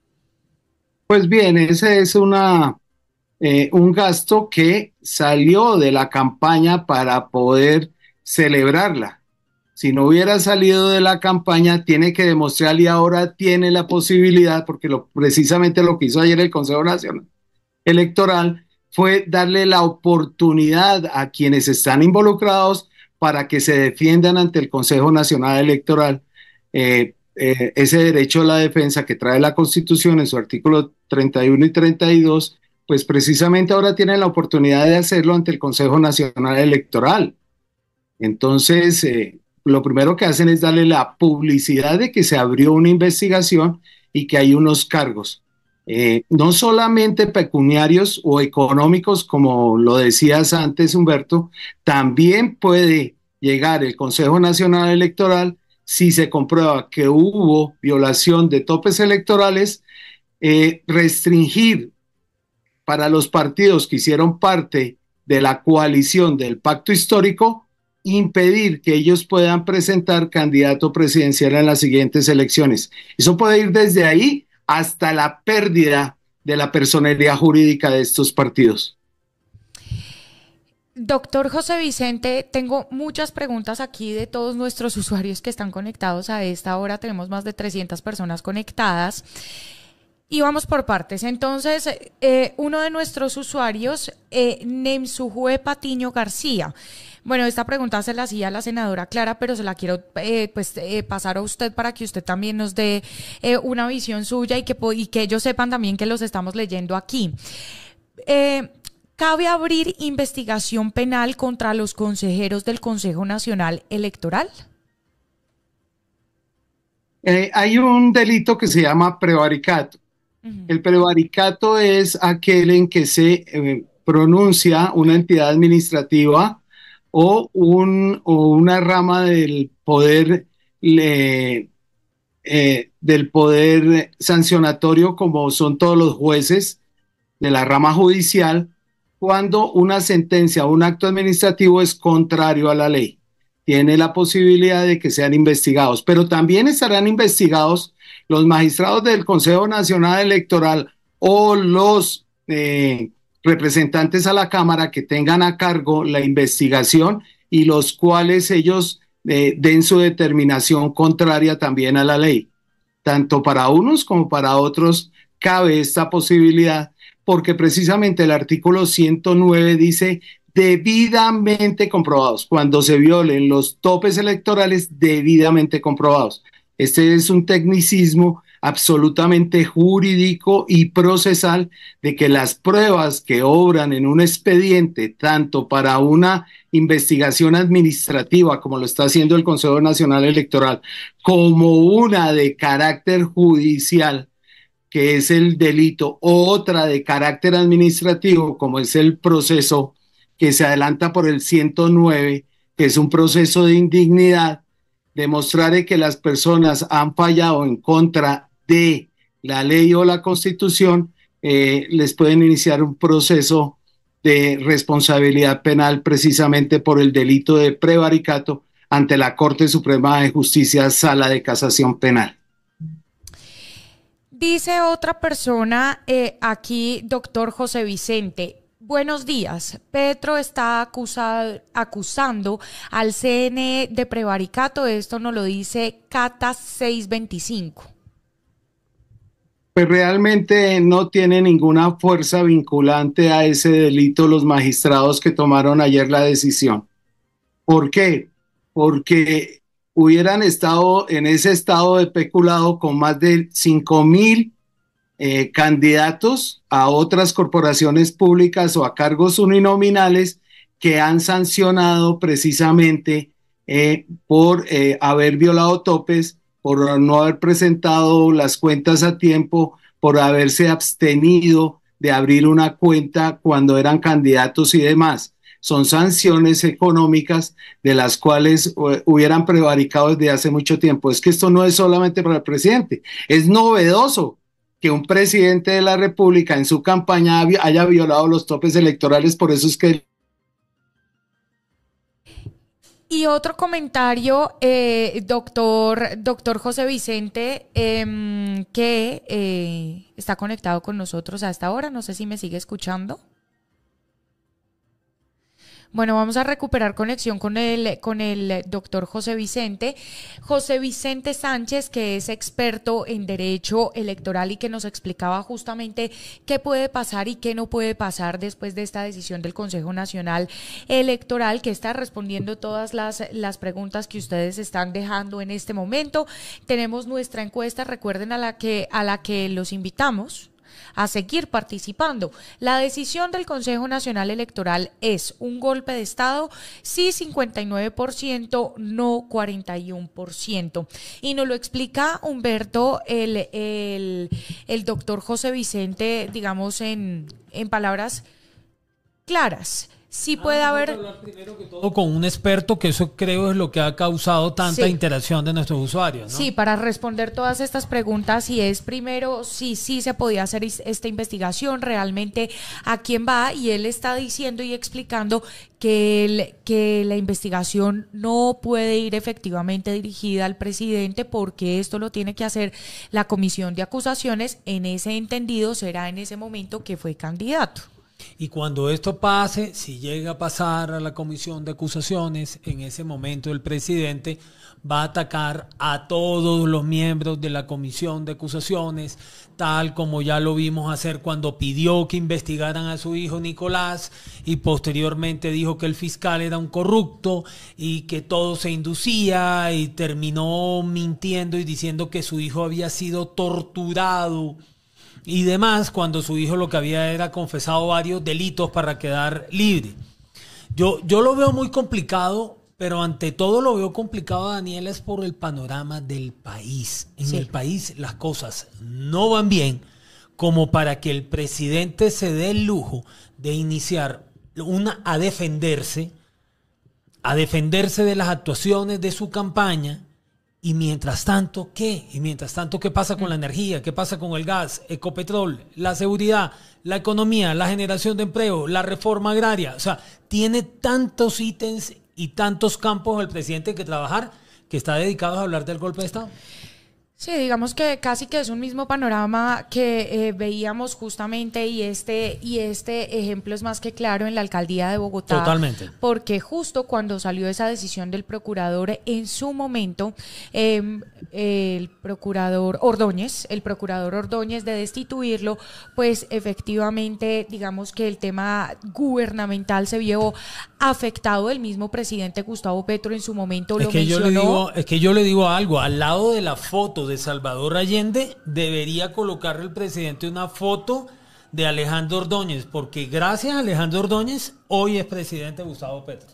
Pues bien, ese es una, eh, un gasto que salió de la campaña para poder celebrarla. Si no hubiera salido de la campaña, tiene que demostrar, y ahora tiene la posibilidad, porque lo, precisamente lo que hizo ayer el Consejo Nacional Electoral fue darle la oportunidad a quienes están involucrados para que se defiendan ante el Consejo Nacional Electoral eh, eh, ese derecho a la defensa que trae la Constitución en su artículo treinta y uno y treinta y dos, pues precisamente ahora tienen la oportunidad de hacerlo ante el Consejo Nacional Electoral. Entonces, eh, lo primero que hacen es darle la publicidad de que se abrió una investigación y que hay unos cargos, eh, no solamente pecuniarios o económicos, como lo decías antes, Humberto, también puede llegar el Consejo Nacional Electoral si se comprueba que hubo violación de topes electorales, eh, restringir para los partidos que hicieron parte de la coalición del pacto histórico, impedir que ellos puedan presentar candidato presidencial en las siguientes elecciones. Eso puede ir desde ahí hasta la pérdida de la personería jurídica de estos partidos. Doctor José Vicente, tengo muchas preguntas aquí de todos nuestros usuarios que están conectados a esta hora. Tenemos más de trescientas personas conectadas. Y vamos por partes. Entonces, eh, uno de nuestros usuarios, eh, Nemsujue Patiño García. Bueno, esta pregunta se la hacía a la senadora Clara, pero se la quiero eh, pues eh, pasar a usted para que usted también nos dé eh, una visión suya y que, y que ellos sepan también que los estamos leyendo aquí. Eh, ¿Cabe abrir investigación penal contra los consejeros del Consejo Nacional Electoral? Eh, hay un delito que se llama prevaricato. Uh-huh. El prevaricato es aquel en que se eh, pronuncia una entidad administrativa o, un, o una rama del poder, le, eh, del poder sancionatorio, como son todos los jueces de la rama judicial, cuando una sentencia o un acto administrativo es contrario a la ley. Tiene la posibilidad de que sean investigados, pero también estarán investigados los magistrados del Consejo Nacional Electoral o los eh, representantes a la Cámara que tengan a cargo la investigación y los cuales ellos eh, den su determinación contraria también a la ley. Tanto para unos como para otros cabe esta posibilidad, porque precisamente el artículo ciento nueve dice debidamente comprobados, cuando se violen los topes electorales debidamente comprobados. Este es un tecnicismo absolutamente jurídico y procesal de que las pruebas que obran en un expediente, tanto para una investigación administrativa, como lo está haciendo el Consejo Nacional Electoral, como una de carácter judicial, que es el delito, o otra de carácter administrativo, como es el proceso que se adelanta por el ciento nueve, que es un proceso de indignidad, demostrar que las personas han fallado en contra de la ley o la Constitución, eh, les pueden iniciar un proceso de responsabilidad penal precisamente por el delito de prevaricato ante la Corte Suprema de Justicia, Sala de Casación Penal. Dice otra persona eh, aquí, doctor José Vicente, buenos días. Petro está acusado, acusando al C N E de prevaricato. Esto nos lo dice Cata seiscientos veinticinco. Pues realmente no tiene ninguna fuerza vinculante a ese delito los magistrados que tomaron ayer la decisión. ¿Por qué? Porque hubieran estado en ese estado de peculado con más de cinco mil eh, candidatos a otras corporaciones públicas o a cargos uninominales que han sancionado precisamente eh, por eh, haber violado topes, por no haber presentado las cuentas a tiempo, por haberse abstenido de abrir una cuenta cuando eran candidatos y demás. Son sanciones económicas de las cuales uh, hubieran prevaricado desde hace mucho tiempo. Es que esto no es solamente para el presidente, es novedoso que un presidente de la República en su campaña haya violado los topes electorales, por eso es que... Y otro comentario, eh, doctor, doctor José Vicente, eh, que eh, está conectado con nosotros a esta hora, no sé si me sigue escuchando. Bueno, vamos a recuperar conexión con el, con el doctor José Vicente. José Vicente Sánchez, que es experto en derecho electoral y que nos explicaba justamente qué puede pasar y qué no puede pasar después de esta decisión del Consejo Nacional Electoral, que está respondiendo todas las, las preguntas que ustedes están dejando en este momento. Tenemos nuestra encuesta, recuerden, a la que, a la que los invitamos a seguir participando. La decisión del Consejo Nacional Electoral es un golpe de Estado, sí cincuenta y nueve por ciento, no cuarenta y uno por ciento. Y nos lo explica Humberto, el, el, el doctor José Vicente, digamos en, en palabras claras. Sí puede ah, haber... hablar primero que todo con un experto, que eso creo es lo que ha causado tanta sí. interacción de nuestros usuarios, ¿no? Sí, para responder todas estas preguntas, y es primero si sí, sí se podía hacer esta investigación, realmente a quién va, y él está diciendo y explicando que, el, que la investigación no puede ir efectivamente dirigida al presidente, porque esto lo tiene que hacer la comisión de acusaciones. En ese entendido será en ese momento que fue candidato. Y cuando esto pase, si llega a pasar a la comisión de acusaciones, en ese momento el presidente va a atacar a todos los miembros de la comisión de acusaciones, tal como ya lo vimos hacer cuando pidió que investigaran a su hijo Nicolás y posteriormente dijo que el fiscal era un corrupto y que todo se inducía, y terminó mintiendo y diciendo que su hijo había sido torturado y demás, cuando su hijo lo que había era confesado varios delitos para quedar libre. Yo, yo lo veo muy complicado, pero ante todo lo veo complicado, Daniela, es por el panorama del país. En sí. el país las cosas no van bien como para que el presidente se dé el lujo de iniciar una a defenderse, a defenderse de las actuaciones de su campaña. Y mientras tanto, ¿qué? Y mientras tanto, ¿qué pasa con la energía? ¿Qué pasa con el gas, Ecopetrol, la seguridad, la economía, la generación de empleo, la reforma agraria? O sea, tiene tantos ítems y tantos campos el presidente que trabajar, que está dedicado a hablar del golpe de Estado. Sí, digamos que casi que es un mismo panorama que eh, veíamos justamente, y este y este ejemplo es más que claro en la alcaldía de Bogotá. Totalmente. Porque justo cuando salió esa decisión del procurador en su momento, eh, el procurador Ordóñez, el procurador Ordóñez de destituirlo, pues efectivamente digamos que el tema gubernamental se vio afectado. El mismo presidente Gustavo Petro en su momento es lo que mencionó. Yo le digo, es que yo le digo algo, al lado de la foto de Salvador Allende debería colocar el presidente una foto de Alejandro Ordóñez, porque gracias a Alejandro Ordóñez hoy es presidente Gustavo Petro.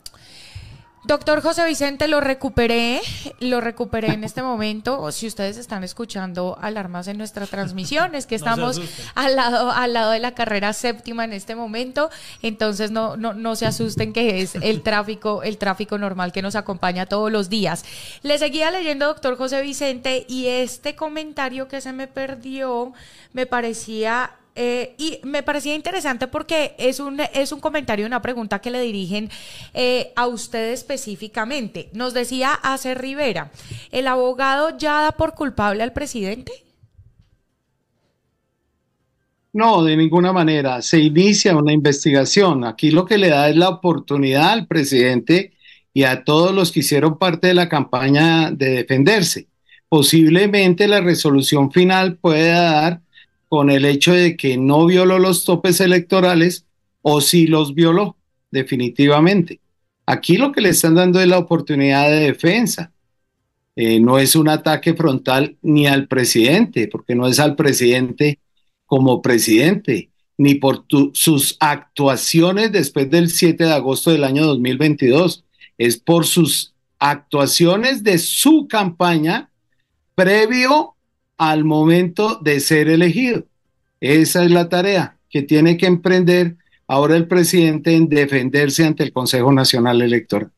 Doctor José Vicente, lo recuperé, lo recuperé en este momento. Si ustedes están escuchando alarmas en nuestra transmisión, es que estamos no al lado, al lado de la carrera séptima en este momento, entonces no, no, no se asusten, que es el tráfico, el tráfico normal que nos acompaña todos los días. Le seguía leyendo, doctor José Vicente, y este comentario que se me perdió me parecía... Eh, y me parecía interesante porque es un, es un comentario, una pregunta que le dirigen eh, a usted específicamente. Nos decía Acer Rivera, ¿el abogado ya da por culpable al presidente? No, de ninguna manera. Se inicia una investigación. Aquí lo que le da es la oportunidad al presidente y a todos los que hicieron parte de la campaña de defenderse. Posiblemente la resolución final pueda dar con el hecho de que no violó los topes electorales, o sí los violó, definitivamente. Aquí lo que le están dando es la oportunidad de defensa. Eh, no es un ataque frontal ni al presidente, porque no es al presidente como presidente, ni por tu, sus actuaciones después del siete de agosto del año dos mil veintidós, es por sus actuaciones de su campaña previo al momento de ser elegido. Esa es la tarea que tiene que emprender ahora el presidente en defenderse ante el Consejo Nacional Electoral.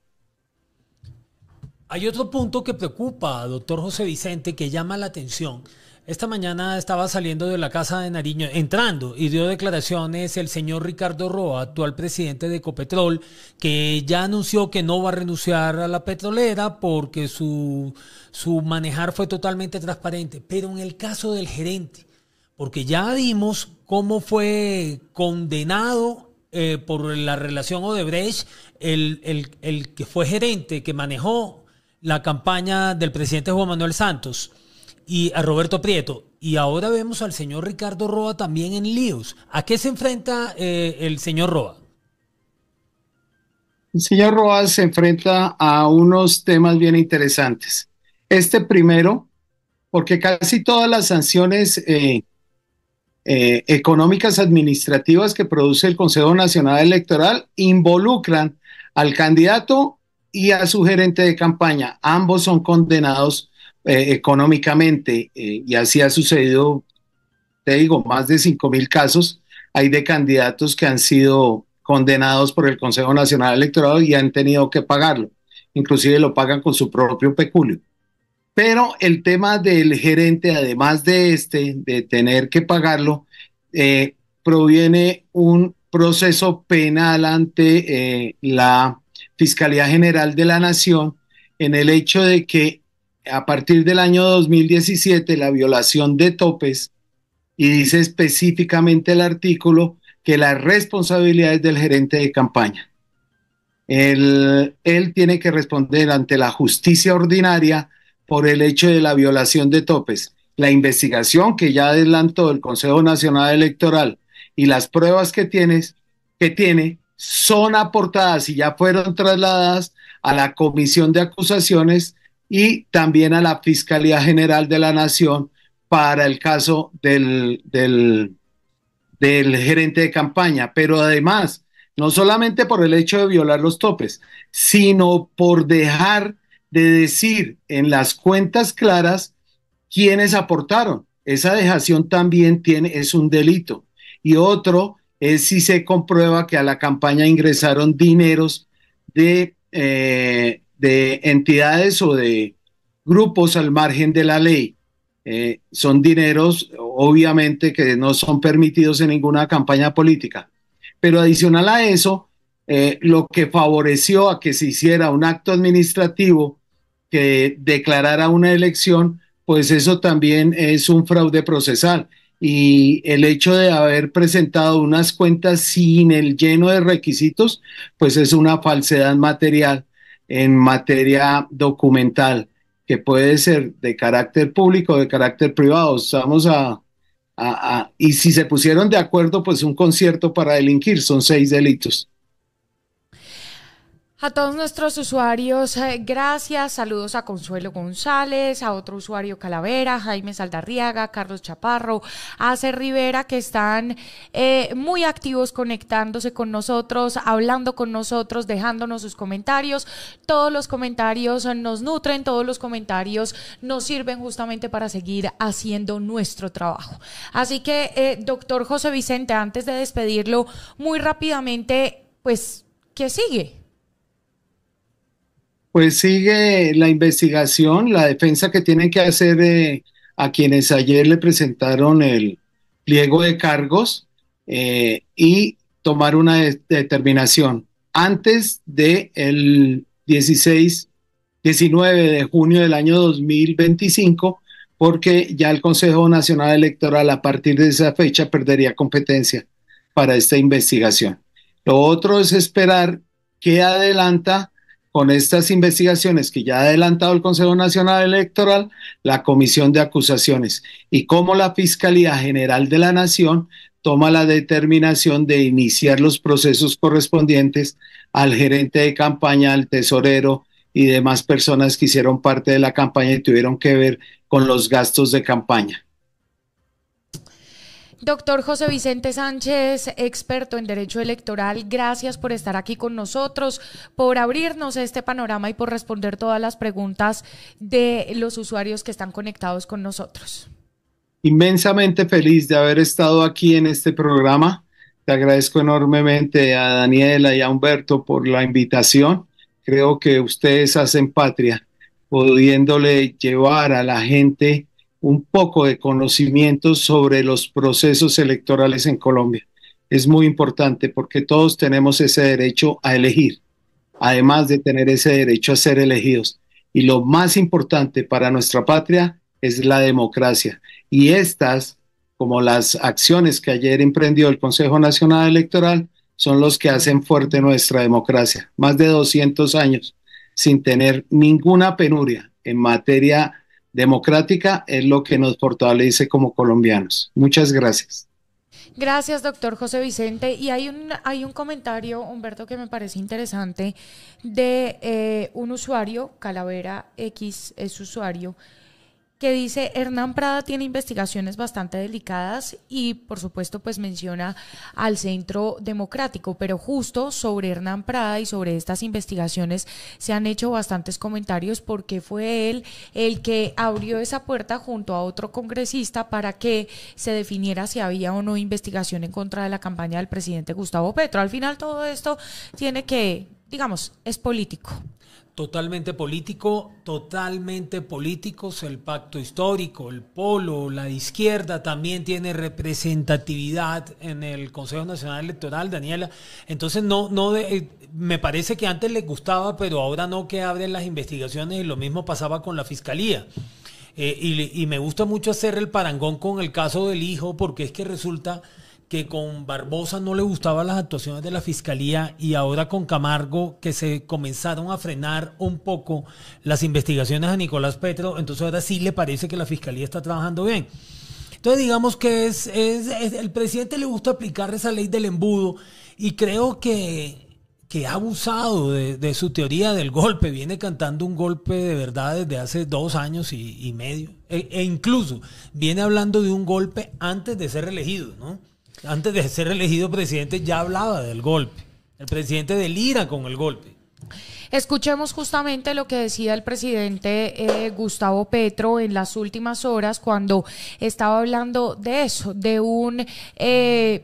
Hay otro punto que preocupa, doctor José Vicente, que llama la atención. Esta mañana estaba saliendo de la Casa de Nariño, entrando, y dio declaraciones el señor Ricardo Roa, actual presidente de Ecopetrol, que ya anunció que no va a renunciar a la petrolera porque su, su manejar fue totalmente transparente. Pero en el caso del gerente, porque ya vimos cómo fue condenado eh, por la relación Odebrecht el, el, el que fue gerente, que manejó la campaña del presidente Juan Manuel Santos y a Roberto Prieto, y ahora vemos al señor Ricardo Roa también en líos. ¿A qué se enfrenta eh, el señor Roa? El señor Roa se enfrenta a unos temas bien interesantes. Este primero, porque casi todas las sanciones eh, eh, económicas administrativas que produce el Consejo Nacional Electoral involucran al candidato y a su gerente de campaña. Ambos son condenados eh, económicamente eh, y así ha sucedido, te digo, más de cinco mil casos hay de candidatos que han sido condenados por el Consejo Nacional Electoral y han tenido que pagarlo, inclusive lo pagan con su propio peculio. Pero el tema del gerente, además de este, de tener que pagarlo, eh, proviene un proceso penal ante eh, la Fiscalía General de la Nación en el hecho de que a partir del año dos mil diecisiete la violación de topes, y dice específicamente el artículo que las responsabilidades del gerente de campaña. Él, él tiene que responder ante la justicia ordinaria por el hecho de la violación de topes. La investigación que ya adelantó el Consejo Nacional Electoral y las pruebas que, tienes, que tiene son aportadas y ya fueron trasladadas a la Comisión de Acusaciones y también a la Fiscalía General de la Nación para el caso del, del, del gerente de campaña. Pero además, no solamente por el hecho de violar los topes, sino por dejar de decir en las cuentas claras quiénes aportaron. Esa dejación también tiene, es un delito. Y otro es si se comprueba que a la campaña ingresaron dineros de, eh, de entidades o de grupos al margen de la ley. Eh, son dineros, obviamente, que no son permitidos en ninguna campaña política. Pero adicional a eso, eh, lo que favoreció a que se hiciera un acto administrativo que declarara una elección, pues eso también es un fraude procesal. Y el hecho de haber presentado unas cuentas sin el lleno de requisitos, pues es una falsedad material en materia documental, que puede ser de carácter público o de carácter privado. Estamos a, a, a, y si se pusieron de acuerdo, pues un concierto para delinquir, son seis delitos. A todos nuestros usuarios, eh, gracias. Saludos a Consuelo González, a otro usuario Calavera, Jaime Saldarriaga, Carlos Chaparro, a C. Rivera, que están eh, muy activos conectándose con nosotros, hablando con nosotros, dejándonos sus comentarios. Todos los comentarios nos nutren, todos los comentarios nos sirven justamente para seguir haciendo nuestro trabajo. Así que, eh, doctor José Vicente, antes de despedirlo, muy rápidamente, pues, ¿qué sigue? Pues sigue la investigación, la defensa que tienen que hacer eh, a quienes ayer le presentaron el pliego de cargos eh, y tomar una de determinación antes del dieciséis, diecinueve de junio del año dos mil veinticinco, porque ya el Consejo Nacional Electoral a partir de esa fecha perdería competencia para esta investigación. Lo otro es esperar qué adelanta con estas investigaciones que ya ha adelantado el Consejo Nacional Electoral, la Comisión de Acusaciones, y cómo la Fiscalía General de la Nación toma la determinación de iniciar los procesos correspondientes al gerente de campaña, al tesorero y demás personas que hicieron parte de la campaña y tuvieron que ver con los gastos de campaña. Doctor José Vicente Sánchez, experto en Derecho Electoral, gracias por estar aquí con nosotros, por abrirnos este panorama y por responder todas las preguntas de los usuarios que están conectados con nosotros. Inmensamente feliz de haber estado aquí en este programa. Te agradezco enormemente a Daniela y a Humberto por la invitación. Creo que ustedes hacen patria, pudiéndole llevar a la gente un poco de conocimiento sobre los procesos electorales en Colombia. Es muy importante porque todos tenemos ese derecho a elegir, además de tener ese derecho a ser elegidos. Y lo más importante para nuestra patria es la democracia. Y estas, como las acciones que ayer emprendió el Consejo Nacional Electoral, son los que hacen fuerte nuestra democracia. Más de doscientos años sin tener ninguna penuria en materia democrática es lo que nos fortalece como colombianos. Muchas gracias. Gracias, doctor José Vicente. Y hay un, hay un comentario, Humberto, que me parece interesante de eh, un usuario, Calavera X es usuario, que dice: Hernán Prada tiene investigaciones bastante delicadas y por supuesto pues menciona al Centro Democrático, pero justo sobre Hernán Prada y sobre estas investigaciones se han hecho bastantes comentarios porque fue él el que abrió esa puerta junto a otro congresista para que se definiera si había o no investigación en contra de la campaña del presidente Gustavo Petro. Al final todo esto tiene que, digamos, es político. Totalmente político, totalmente políticos, el pacto histórico, el polo, la izquierda también tiene representatividad en el Consejo Nacional Electoral, Daniela. Entonces no, no de, eh, me parece que antes les gustaba, pero ahora no, que abren las investigaciones, y lo mismo pasaba con la Fiscalía. Eh, y, y me gusta mucho hacer el parangón con el caso del hijo, porque es que resulta que con Barbosa no le gustaban las actuaciones de la Fiscalía y ahora con Camargo, que se comenzaron a frenar un poco las investigaciones a Nicolás Petro, entonces ahora sí le parece que la Fiscalía está trabajando bien. Entonces digamos que es, es, es el presidente le gusta aplicar esa ley del embudo y creo que, que ha abusado de, de su teoría del golpe. Viene cantando un golpe de verdad desde hace dos años y, y medio e, e incluso viene hablando de un golpe antes de ser elegido, ¿no? Antes de ser elegido presidente ya hablaba del golpe. El presidente delira con el golpe. Escuchemos justamente lo que decía el presidente eh, Gustavo Petro en las últimas horas cuando estaba hablando de eso, de un... Eh,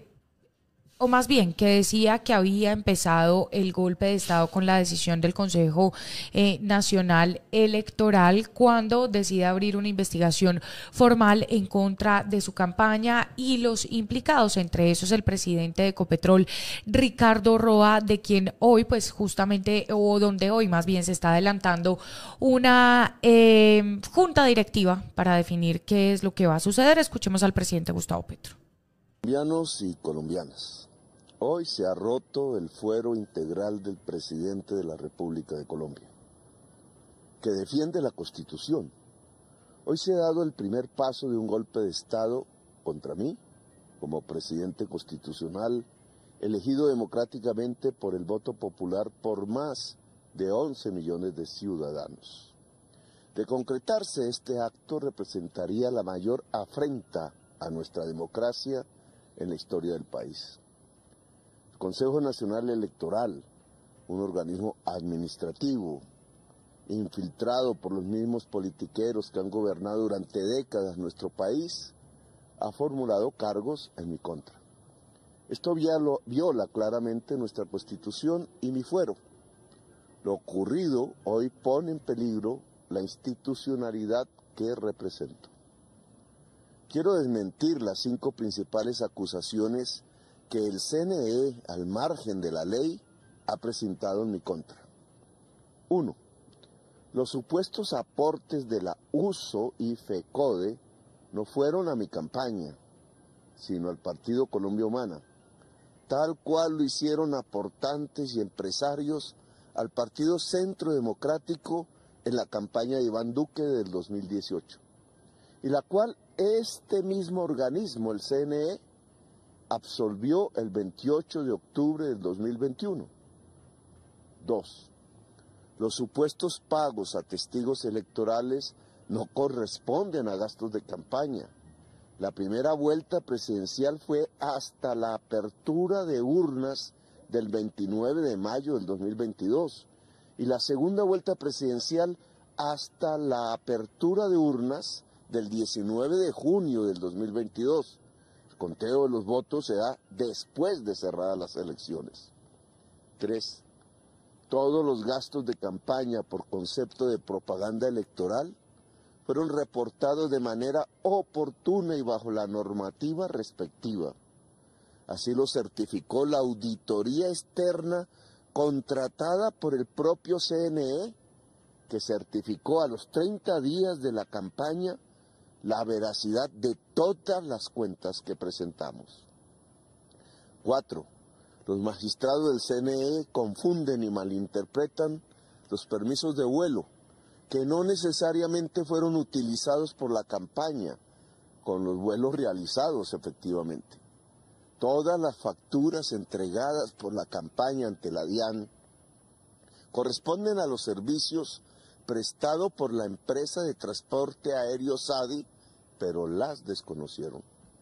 o más bien que decía que había empezado el golpe de Estado con la decisión del Consejo eh, Nacional Electoral cuando decide abrir una investigación formal en contra de su campaña y los implicados, entre esos el presidente de Ecopetrol, Ricardo Roa, de quien hoy pues justamente, o donde hoy más bien se está adelantando una eh, junta directiva para definir qué es lo que va a suceder. Escuchemos al presidente Gustavo Petro. Colombianos y colombianas. Hoy se ha roto el fuero integral del presidente de la República de Colombia, que defiende la Constitución. Hoy se ha dado el primer paso de un golpe de Estado contra mí, como presidente constitucional, elegido democráticamente por el voto popular por más de once millones de ciudadanos. De concretarse este acto, representaría la mayor afrenta a nuestra democracia en la historia del país. El Consejo Nacional Electoral, un organismo administrativo, infiltrado por los mismos politiqueros que han gobernado durante décadas nuestro país, ha formulado cargos en mi contra. Esto viola claramente nuestra Constitución y mi fuero. Lo ocurrido hoy pone en peligro la institucionalidad que represento. Quiero desmentir las cinco principales acusaciones que el C N E, al margen de la ley, ha presentado en mi contra. Uno, los supuestos aportes de la U S O y FECODE no fueron a mi campaña, sino al Partido Colombia Humana, tal cual lo hicieron aportantes y empresarios al Partido Centro Democrático en la campaña de Iván Duque del dos mil dieciocho, y la cual este mismo organismo, el C N E, absolvió el veintiocho de octubre del dos mil veintiuno. Dos, los supuestos pagos a testigos electorales no corresponden a gastos de campaña. La primera vuelta presidencial fue hasta la apertura de urnas del veintinueve de mayo del dos mil veintidós y la segunda vuelta presidencial hasta la apertura de urnas del diecinueve de junio del dos mil veintidós. El conteo de los votos se da después de cerradas las elecciones. Tres, todos los gastos de campaña por concepto de propaganda electoral fueron reportados de manera oportuna y bajo la normativa respectiva. Así lo certificó la auditoría externa contratada por el propio C N E, que certificó a los treinta días de la campaña la veracidad de todas las cuentas que presentamos. Cuatro, los magistrados del C N E confunden y malinterpretan los permisos de vuelo, que no necesariamente fueron utilizados por la campaña, con los vuelos realizados efectivamente. Todas las facturas entregadas por la campaña ante la DIAN corresponden a los servicios prestados por la empresa de transporte aéreo SADI, pero las desconocieron.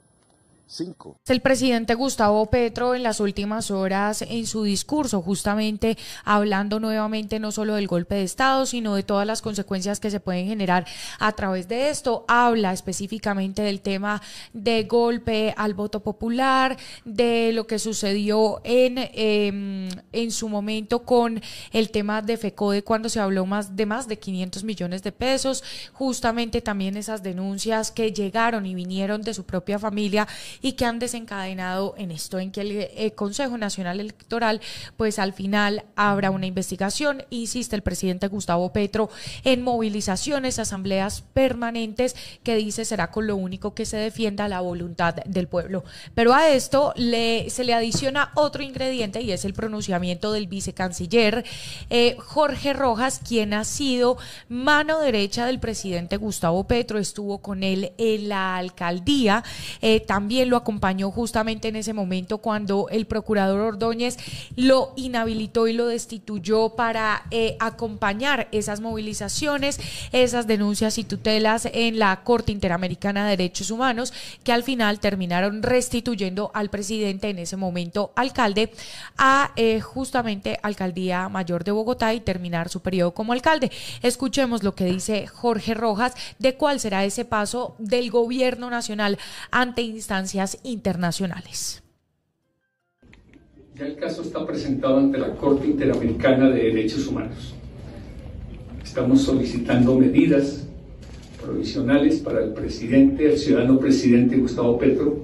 Cinco. El presidente Gustavo Petro en las últimas horas en su discurso justamente hablando nuevamente no solo del golpe de Estado sino de todas las consecuencias que se pueden generar a través de esto, habla específicamente del tema de golpe al voto popular, de lo que sucedió en, eh, en su momento con el tema de FECODE cuando se habló más de más de quinientos millones de pesos, justamente también esas denuncias que llegaron y vinieron de su propia familia y que han desencadenado en esto, en que el eh, Consejo Nacional Electoral pues al final abra una investigación. Insiste el presidente Gustavo Petro en movilizaciones, asambleas permanentes, que dice será con lo único que se defienda la voluntad del pueblo. Pero a esto le, se le adiciona otro ingrediente y es el pronunciamiento del vicecanciller eh, Jorge Rojas, quien ha sido mano derecha del presidente Gustavo Petro, estuvo con él en la alcaldía, eh, también lo acompañó justamente en ese momento cuando el procurador Ordóñez lo inhabilitó y lo destituyó para eh, acompañar esas movilizaciones, esas denuncias y tutelas en la Corte Interamericana de Derechos Humanos, que al final terminaron restituyendo al presidente, en ese momento alcalde, a eh, justamente Alcaldía Mayor de Bogotá y terminar su periodo como alcalde. Escuchemos lo que dice Jorge Rojas de cuál será ese paso del gobierno nacional ante instancias internacionales. Ya el caso está presentado ante la Corte Interamericana de Derechos Humanos. Estamos solicitando medidas provisionales para el presidente, el ciudadano presidente Gustavo Petro,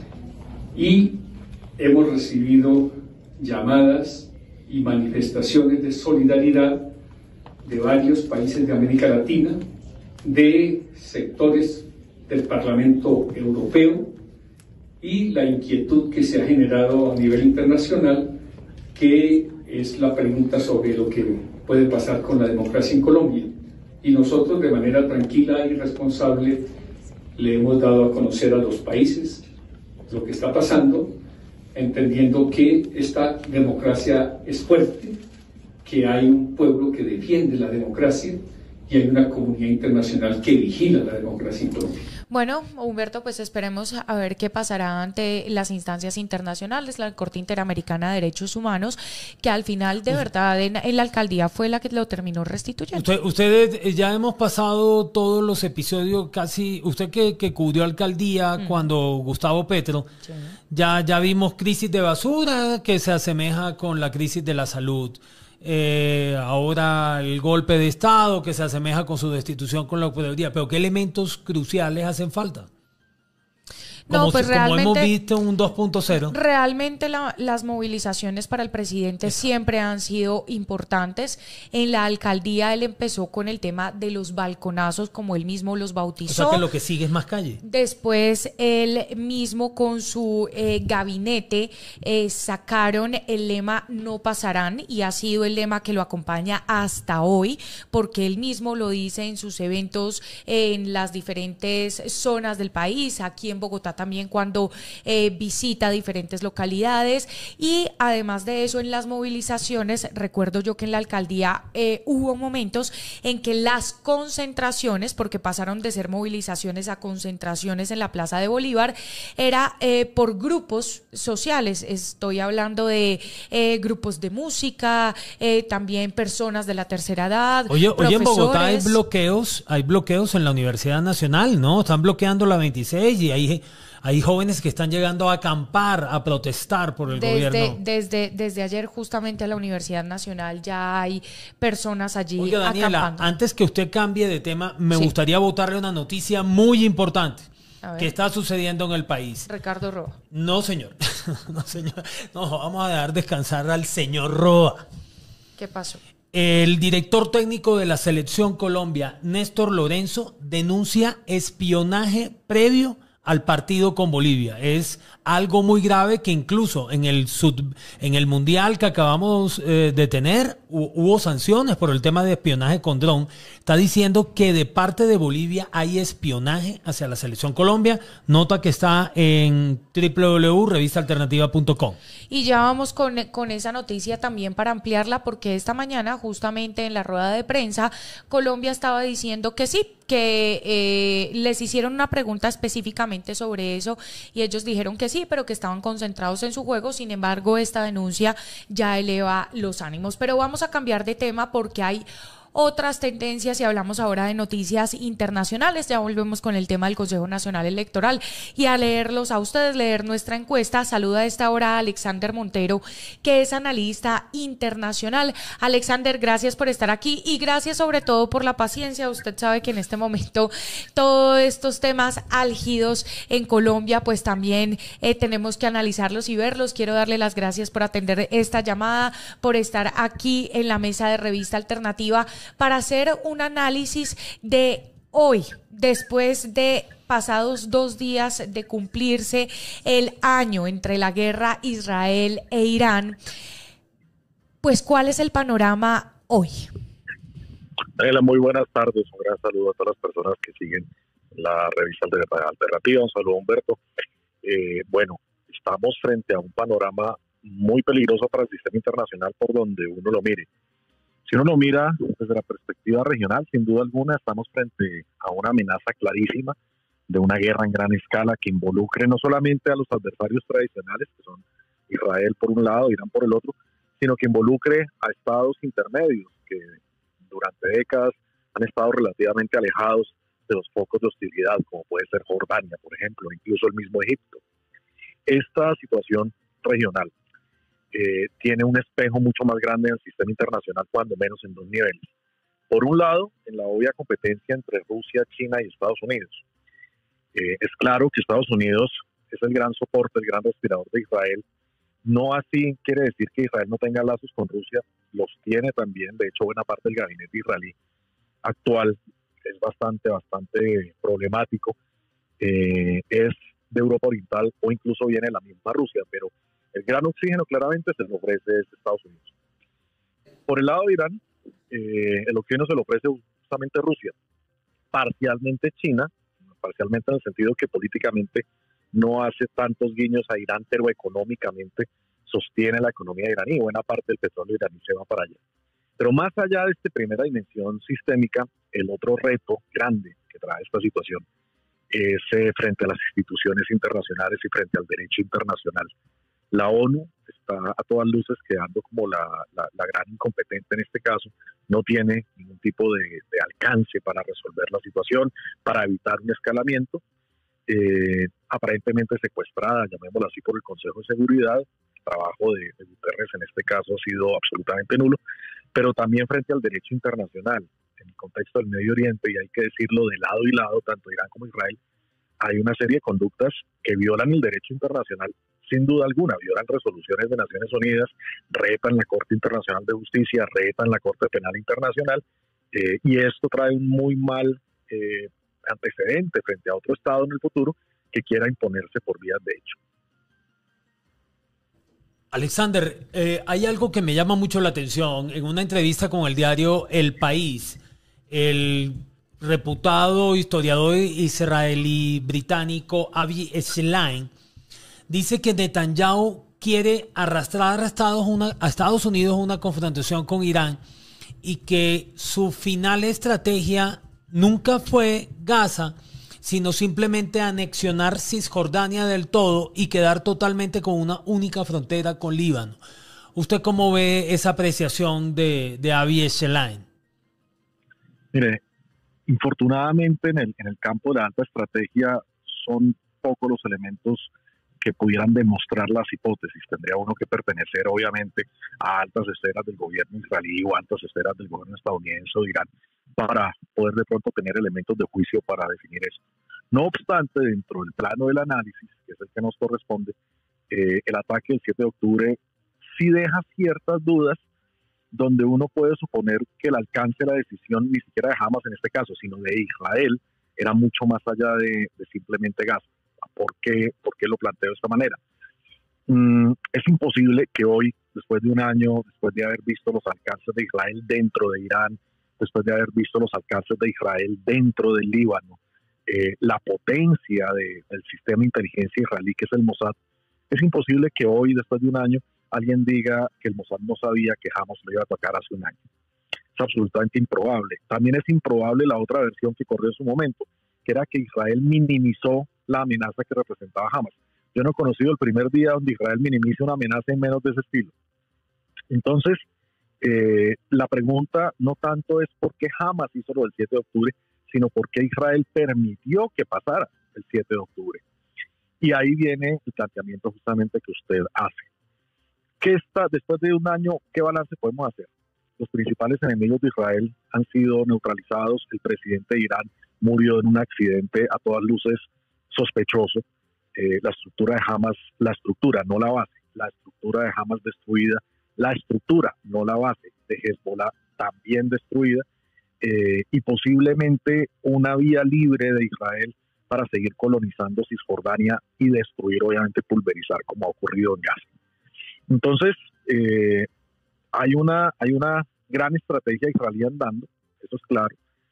y hemos recibido llamadas y manifestaciones de solidaridad de varios países de América Latina, de sectores del Parlamento Europeo, y la inquietud que se ha generado a nivel internacional, que es la pregunta sobre lo que puede pasar con la democracia en Colombia. Y nosotros, de manera tranquila y responsable, le hemos dado a conocer a los países lo que está pasando, entendiendo que esta democracia es fuerte, que hay un pueblo que defiende la democracia y hay una comunidad internacional que vigila la democracia en Colombia. Bueno, Humberto, pues esperemos a ver qué pasará ante las instancias internacionales, la Corte Interamericana de Derechos Humanos, que al final de verdad en, en la alcaldía fue la que lo terminó restituyendo. Usted, ustedes ya hemos pasado todos los episodios, casi, usted que, que cubrió alcaldía mm. cuando Gustavo Petro, sí. ya, ya vimos crisis de basura que se asemeja con la crisis de la salud. Eh, ahora el golpe de Estado que se asemeja con su destitución con la operaduría, pero ¿qué elementos cruciales hacen falta? Como, no, pues si, realmente, como hemos visto un dos punto cero. Realmente la, las movilizaciones para el presidente Eso. siempre han sido importantes. En la alcaldía él empezó con el tema de los balconazos, como él mismo los bautizó. O sea que lo que sigue es más calle. Después él mismo con su eh, gabinete eh, sacaron el lema "no pasarán", y ha sido el lema que lo acompaña hasta hoy, porque él mismo lo dice en sus eventos en las diferentes zonas del país. Aquí en Bogotá también cuando eh, visita diferentes localidades. Y además de eso, en las movilizaciones, recuerdo yo que en la alcaldía eh, hubo momentos en que las concentraciones, porque pasaron de ser movilizaciones a concentraciones en la Plaza de Bolívar, era eh, por grupos sociales. Estoy hablando de eh, grupos de música, eh, también personas de la tercera edad. Oye, oye, en Bogotá hay bloqueos, hay bloqueos en la Universidad Nacional, ¿no? Están bloqueando la veintiséis y hay, hay jóvenes que están llegando a acampar, a protestar por el desde, gobierno. Desde, desde ayer justamente a la Universidad Nacional ya hay personas allí. Oiga, Daniela, acampando. Antes que usted cambie de tema, me Sí. gustaría botarle una noticia muy importante que está sucediendo en el país. Ricardo Roa. No, señor. No, señor. No, vamos a dejar descansar al señor Roa. ¿Qué pasó? El director técnico de la Selección Colombia, Néstor Lorenzo, denuncia espionaje previo al partido con Bolivia. Es algo muy grave que incluso en el sud, en el mundial que acabamos eh, de tener hu hubo sanciones por el tema de espionaje con dron. Está diciendo que de parte de Bolivia hay espionaje hacia la Selección Colombia. Nota que está en doble u doble u doble u punto revista alternativa punto com. Y ya vamos con, con esa noticia también para ampliarla, porque esta mañana justamente en la rueda de prensa Colombia estaba diciendo que sí, que eh, les hicieron una pregunta específicamente sobre eso y ellos dijeron que sí, pero que estaban concentrados en su juego. Sin embargo, esta denuncia ya eleva los ánimos. Pero vamos a cambiar de tema porque hay otras tendencias y hablamos ahora de noticias internacionales. Ya volvemos con el tema del Consejo Nacional Electoral y a leerlos a ustedes, leer nuestra encuesta. Saluda a esta hora a Alexander Montero, que es analista internacional. Alexander, gracias por estar aquí y gracias sobre todo por la paciencia. Usted sabe que en este momento todos estos temas álgidos en Colombia, pues también eh, tenemos que analizarlos y verlos. Quiero darle las gracias por atender esta llamada, por estar aquí en la mesa de Revista Alternativa para hacer un análisis de hoy, después de pasados dos días de cumplirse el año entre la guerra Israel e Irán. Pues, ¿cuál es el panorama hoy? Daniela, muy buenas tardes. Un gran saludo a todas las personas que siguen la Revista Alternativa. Un saludo a Humberto. Eh, bueno, estamos frente a un panorama muy peligroso para el sistema internacional por donde uno lo mire. Si uno lo mira desde la perspectiva regional, sin duda alguna estamos frente a una amenaza clarísima de una guerra en gran escala que involucre no solamente a los adversarios tradicionales, que son Israel por un lado, Irán por el otro, sino que involucre a estados intermedios que durante décadas han estado relativamente alejados de los focos de hostilidad, como puede ser Jordania, por ejemplo, incluso el mismo Egipto. Esta situación regional Eh, tiene un espejo mucho más grande en el sistema internacional, cuando menos en dos niveles. Por un lado, en la obvia competencia entre Rusia, China y Estados Unidos. Eh, es claro que Estados Unidos es el gran soporte, el gran respirador de Israel. No así quiere decir que Israel no tenga lazos con Rusia, los tiene también. De hecho, buena parte del gabinete israelí actual es bastante, bastante problemático. Eh, es de Europa Oriental o incluso viene de la misma Rusia, pero el gran oxígeno claramente se lo ofrece desde Estados Unidos. Por el lado de Irán, eh, el oxígeno se lo ofrece justamente Rusia, parcialmente China, parcialmente en el sentido que políticamente no hace tantos guiños a Irán, pero económicamente sostiene la economía iraní. Buena parte del petróleo iraní se va para allá. Pero más allá de esta primera dimensión sistémica, el otro reto grande que trae esta situación es eh, frente a las instituciones internacionales y frente al derecho internacional. La ONU está a todas luces quedando como la, la, la gran incompetente en este caso, no tiene ningún tipo de, de alcance para resolver la situación, para evitar un escalamiento, eh, aparentemente secuestrada, llamémoslo así, por el Consejo de Seguridad. El trabajo de, de Guterres en este caso ha sido absolutamente nulo, pero también frente al derecho internacional, en el contexto del Medio Oriente, y hay que decirlo de lado y lado, tanto Irán como Israel, hay una serie de conductas que violan el derecho internacional, sin duda alguna, violan resoluciones de Naciones Unidas, retan la Corte Internacional de Justicia, retan la Corte Penal Internacional, eh, y esto trae un muy mal eh, antecedente frente a otro Estado en el futuro que quiera imponerse por vías de hecho. Alexander, eh, hay algo que me llama mucho la atención. En una entrevista con el diario El País, el reputado historiador israelí-británico Avi Eshlein dice que Netanyahu quiere arrastrar a Estados, una, a Estados Unidos a una confrontación con Irán y que su final estrategia nunca fue Gaza, sino simplemente anexionar Cisjordania del todo y quedar totalmente con una única frontera con Líbano. ¿Usted cómo ve esa apreciación de, de Avi Eshlein? Mire, infortunadamente en el, en el campo de la alta estrategia son pocos los elementos que pudieran demostrar las hipótesis. Tendría uno que pertenecer obviamente a altas esferas del gobierno israelí o altas esferas del gobierno estadounidense o de Irán para poder de pronto tener elementos de juicio para definir esto. No obstante, dentro del plano del análisis, que es el que nos corresponde, eh, el ataque del siete de octubre sí deja ciertas dudas donde uno puede suponer que el alcance de la decisión ni siquiera de Hamas en este caso, sino de Israel, era mucho más allá de, de simplemente Gaza. ¿Por qué, ¿Por qué lo planteo de esta manera? Mm, es imposible que hoy, después de un año, después de haber visto los alcances de Israel dentro de Irán, después de haber visto los alcances de Israel dentro del Líbano, eh, la potencia de, del sistema de inteligencia israelí que es el Mossad, es imposible que hoy, después de un año, alguien diga que el Mossad no sabía que Hamas lo iba a atacar hace un año. Es absolutamente improbable. También es improbable la otra versión que corrió en su momento, que era que Israel minimizó la amenaza que representaba Hamas. Yo no he conocido el primer día donde Israel minimiza una amenaza en menos de ese estilo. Entonces, eh, la pregunta no tanto es por qué Hamas hizo lo del siete de octubre, sino por qué Israel permitió que pasara el siete de octubre. Y ahí viene el planteamiento justamente que usted hace. ¿Qué está, después de un año, qué balance podemos hacer? Los principales enemigos de Israel han sido neutralizados. El presidente de Irán murió en un accidente a todas luces sospechoso. Eh, la estructura de Hamas, la estructura, no la base, la estructura de Hamas destruida, la estructura, no la base, de Hezbollah también destruida, eh, y posiblemente una vía libre de Israel para seguir colonizando Cisjordania y destruir, obviamente pulverizar, como ha ocurrido en Gaza. Entonces, eh, hay una, hay una gran estrategia israelí andando, eso es claro,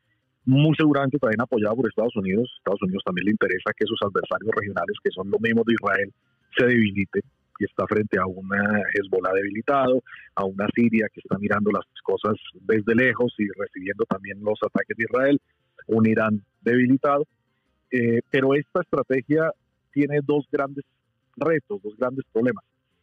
muy seguramente también apoyada por Estados Unidos. Estados Unidos también le interesa que sus adversarios regionales, que son los mismos de Israel, se debiliten, y está frente a una Hezbollah debilitado, a una Siria que está mirando las cosas desde lejos y recibiendo también los ataques de Israel, un Irán debilitado. Eh, pero esta estrategia tiene dos grandes retos, dos grandes problemas.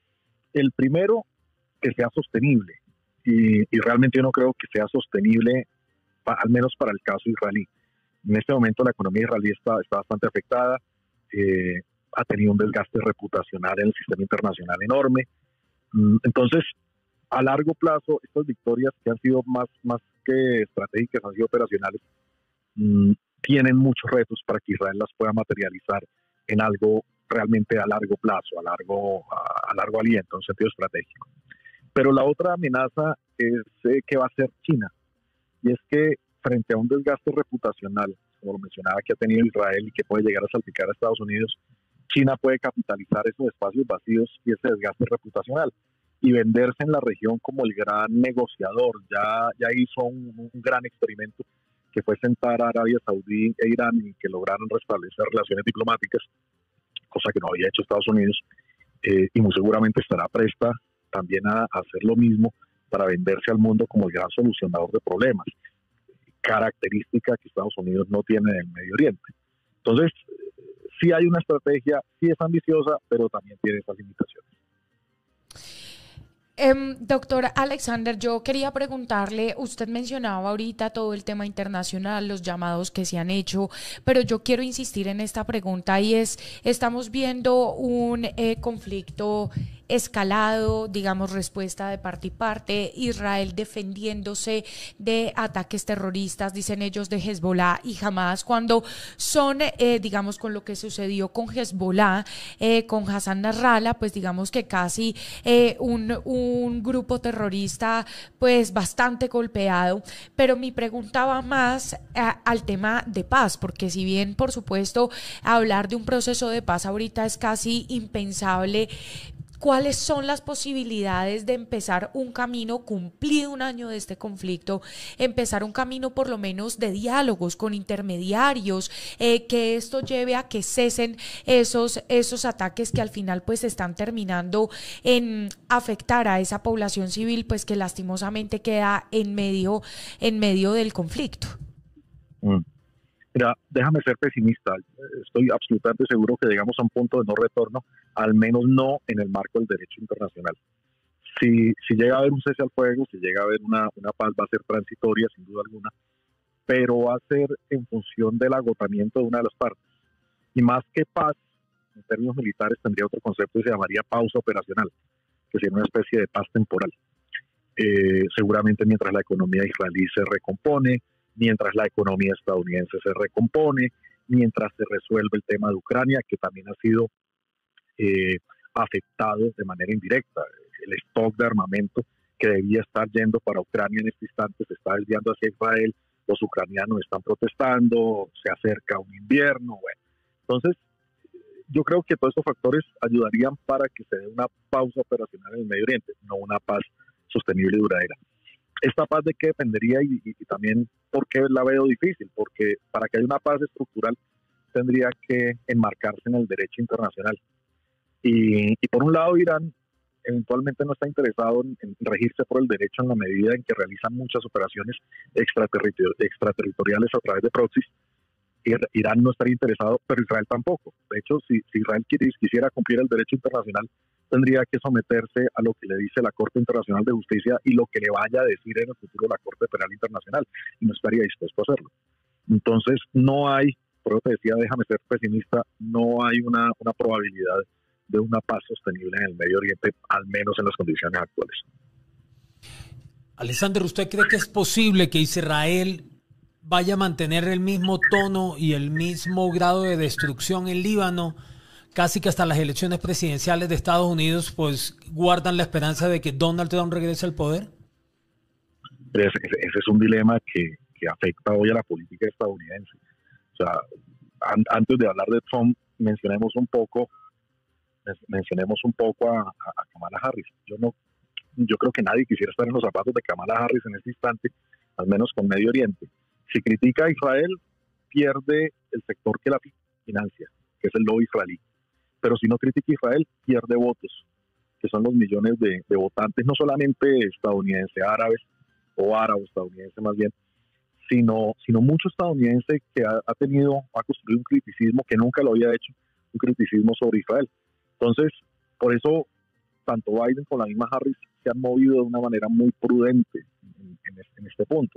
El primero, que sea sostenible, y, y realmente yo no creo que sea sostenible, pa, al menos para el caso israelí. En este momento la economía israelí está, está bastante afectada, eh, ha tenido un desgaste reputacional en el sistema internacional enorme. Entonces, a largo plazo, estas victorias que han sido más, más que estratégicas, han sido operacionales, mmm, tienen muchos retos para que Israel las pueda materializar en algo realmente a largo plazo, a largo, a, a largo aliento, en sentido estratégico. Pero la otra amenaza es eh, que va a ser China, y es que frente a un desgaste reputacional, como lo mencionaba, que ha tenido Israel y que puede llegar a salpicar a Estados Unidos, China puede capitalizar esos espacios vacíos y ese desgaste reputacional y venderse en la región como el gran negociador. Ya, ya hizo un, un gran experimento que fue sentar a Arabia Saudí e Irán y que lograron restablecer relaciones diplomáticas, cosa que no había hecho Estados Unidos, eh, y muy seguramente estará presta también a, a hacer lo mismo para venderse al mundo como el gran solucionador de problemas, característica que Estados Unidos no tiene en el Medio Oriente. Entonces, sí hay una estrategia, sí es ambiciosa, pero también tiene esas limitaciones. Um, doctor Alexander, yo quería preguntarle, usted mencionaba ahorita todo el tema internacional, los llamados que se han hecho, pero yo quiero insistir en esta pregunta y es, estamos viendo un eh, conflicto escalado, digamos, respuesta de parte y parte, Israel defendiéndose de ataques terroristas, dicen ellos, de Hezbollah y Hamas, cuando son, eh, digamos, con lo que sucedió con Hezbollah, eh, con Hassan Nasrallah, pues digamos que casi eh, un, un grupo terrorista, pues bastante golpeado, pero mi pregunta va más a, al tema de paz, porque si bien, por supuesto, hablar de un proceso de paz ahorita es casi impensable, ¿cuáles son las posibilidades de empezar un camino, cumplido un año de este conflicto, empezar un camino por lo menos de diálogos con intermediarios, eh, que esto lleve a que cesen esos, esos ataques que al final pues están terminando en afectar a esa población civil pues que lastimosamente queda en medio, en medio del conflicto? Mm. Mira, déjame ser pesimista. Estoy absolutamente seguro que llegamos a un punto de no retorno, al menos no en el marco del derecho internacional. Si, si llega a haber un cese al fuego, si llega a haber una, una paz, va a ser transitoria, sin duda alguna, pero va a ser en función del agotamiento de una de las partes. Y más que paz, en términos militares, tendría otro concepto que se llamaría pausa operacional, que sería una especie de paz temporal. Eh, seguramente mientras la economía israelí se recompone, mientras la economía estadounidense se recompone, mientras se resuelve el tema de Ucrania, que también ha sido eh, afectado de manera indirecta. El stock de armamento que debía estar yendo para Ucrania en este instante se está desviando hacia Israel, los ucranianos están protestando, se acerca un invierno. Bueno, entonces yo creo que todos estos factores ayudarían para que se dé una pausa operacional en el Medio Oriente, no una paz sostenible y duradera. ¿Esta paz de qué dependería? Y, y, y también, ¿por qué la veo difícil? Porque para que haya una paz estructural tendría que enmarcarse en el derecho internacional. Y, y por un lado, Irán eventualmente no está interesado en, en regirse por el derecho en la medida en que realizan muchas operaciones extraterritor extraterritoriales a través de proxies. Irán no estaría interesado, pero Israel tampoco. De hecho, si, si Israel quisiera cumplir el derecho internacional, tendría que someterse a lo que le dice la Corte Internacional de Justicia y lo que le vaya a decir en el futuro la Corte Penal Internacional, y no estaría dispuesto a hacerlo. Entonces, no hay, por eso te decía, déjame ser pesimista, no hay una, una probabilidad de una paz sostenible en el Medio Oriente, al menos en las condiciones actuales. Alexander, ¿usted cree que es posible que Israel vaya a mantener el mismo tono y el mismo grado de destrucción en Líbano, casi que hasta las elecciones presidenciales de Estados Unidos, pues guardan la esperanza de que Donald Trump regrese al poder? Ese, ese es un dilema que, que afecta hoy a la política estadounidense. O sea, an, antes de hablar de Trump, mencionemos un poco, mencionemos un poco a, a, a Kamala Harris. Yo no, yo creo que nadie quisiera estar en los zapatos de Kamala Harris en este instante, al menos con Medio Oriente. Si critica a Israel, pierde el sector que la financia, que es el lobby israelí. Pero si no critica a Israel, pierde votos, que son los millones de, de votantes, no solamente estadounidenses, árabes, o árabes estadounidenses más bien, sino, sino mucho estadounidense que ha, ha tenido, ha construido un criticismo que nunca lo había hecho, un criticismo sobre Israel. Entonces, por eso, tanto Biden como la misma Harris se han movido de una manera muy prudente en, en, este, en este punto.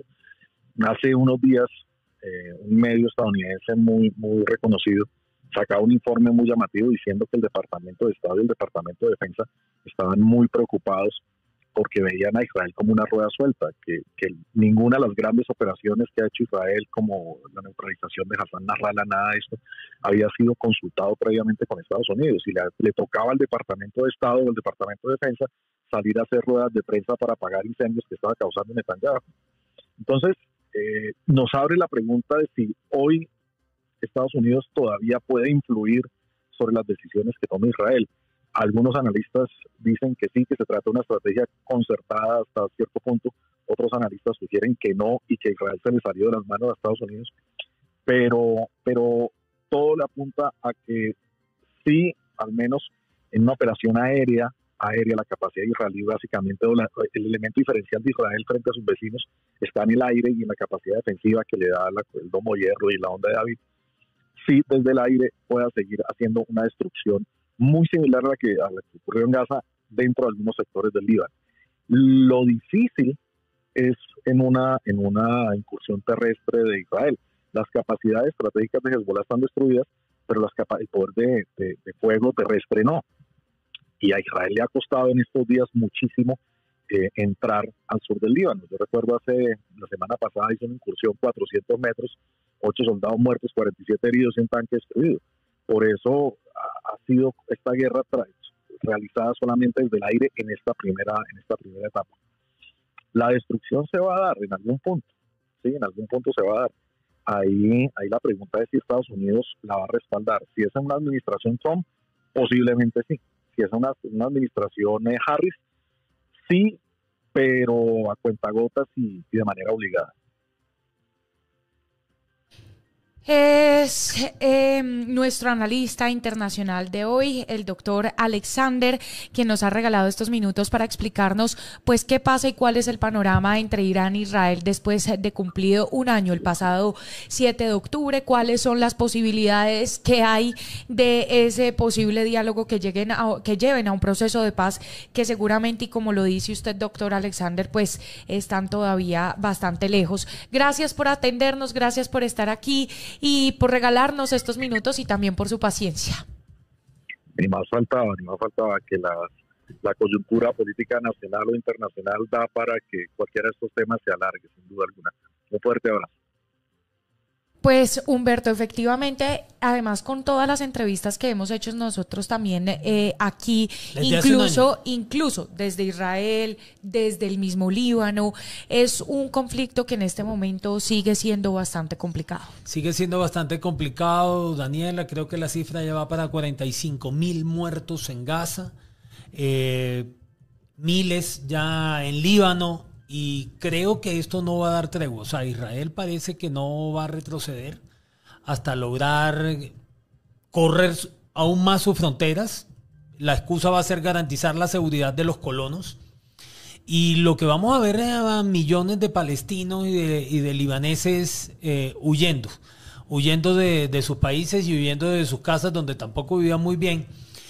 Hace unos días, eh, un medio estadounidense muy, muy reconocido sacaba un informe muy llamativo diciendo que el Departamento de Estado y el Departamento de Defensa estaban muy preocupados porque veían a Israel como una rueda suelta, que, que ninguna de las grandes operaciones que ha hecho Israel, como la neutralización de Hassan Nasrallah, nada de esto, había sido consultado previamente con Estados Unidos, y le, le tocaba al Departamento de Estado o al Departamento de Defensa salir a hacer ruedas de prensa para apagar incendios que estaba causando Netanyahu. Entonces, eh, nos abre la pregunta de si hoy Estados Unidos todavía puede influir sobre las decisiones que toma Israel. Algunos analistas dicen que sí, que se trata de una estrategia concertada hasta cierto punto. Otros analistas sugieren que no y que Israel se le salió de las manos a Estados Unidos. Pero, pero todo le apunta a que sí, al menos en una operación aérea, aérea la capacidad israelí, básicamente el elemento diferencial de Israel frente a sus vecinos está en el aire y en la capacidad defensiva que le da la, el domo hierro y la onda de David. Sí, desde el aire pueda seguir haciendo una destrucción muy similar a la que, a la que ocurrió en Gaza dentro de algunos sectores del Líbano. Lo difícil es en una, en una incursión terrestre de Israel. Las capacidades estratégicas de Hezbollah están destruidas, pero las capa el poder de, de, de fuego terrestre no. Y a Israel le ha costado en estos días muchísimo eh, entrar al sur del Líbano. Yo recuerdo hace la semana pasada hizo una incursión cuatrocientos metros, ocho soldados muertos, cuarenta y siete heridos y un tanque destruido. Por eso ha, ha sido esta guerra realizada solamente desde el aire en esta primera, en esta primera etapa. La destrucción se va a dar en algún punto, sí, en algún punto se va a dar. Ahí, ahí la pregunta es si Estados Unidos la va a respaldar. Si es en una administración Trump, posiblemente sí. si es una, una administración eh, Harris, sí, pero a cuentagotas y, y de manera obligada. Es eh, nuestro analista internacional de hoy, el doctor Alexander, quien nos ha regalado estos minutos para explicarnos pues qué pasa y cuál es el panorama entre Irán e Israel después de cumplido un año, el pasado siete de octubre, cuáles son las posibilidades que hay de ese posible diálogo que lleguen a, que lleven a un proceso de paz que seguramente, y como lo dice usted, doctor Alexander, pues están todavía bastante lejos. Gracias por atendernos, gracias por estar aquí y por regalarnos estos minutos y también por su paciencia. Ni más faltaba, ni más faltaba que la, la coyuntura política nacional o internacional da para que cualquiera de estos temas se alargue, sin duda alguna. Un fuerte abrazo. Pues Humberto, efectivamente, además con todas las entrevistas que hemos hecho nosotros también eh, aquí, desde incluso, incluso desde Israel, desde el mismo Líbano, es un conflicto que en este momento sigue siendo bastante complicado. Sigue siendo bastante complicado, Daniela, creo que la cifra ya va para cuarenta y cinco mil muertos en Gaza, eh, miles ya en Líbano. Y creo que esto no va a dar tregua. O sea, Israel parece que no va a retroceder hasta lograr correr aún más sus fronteras. La excusa va a ser garantizar la seguridad de los colonos. Y lo que vamos a ver es a millones de palestinos y de, y de libaneses eh, huyendo. Huyendo de, de sus países y huyendo de sus casas donde tampoco vivían muy bien.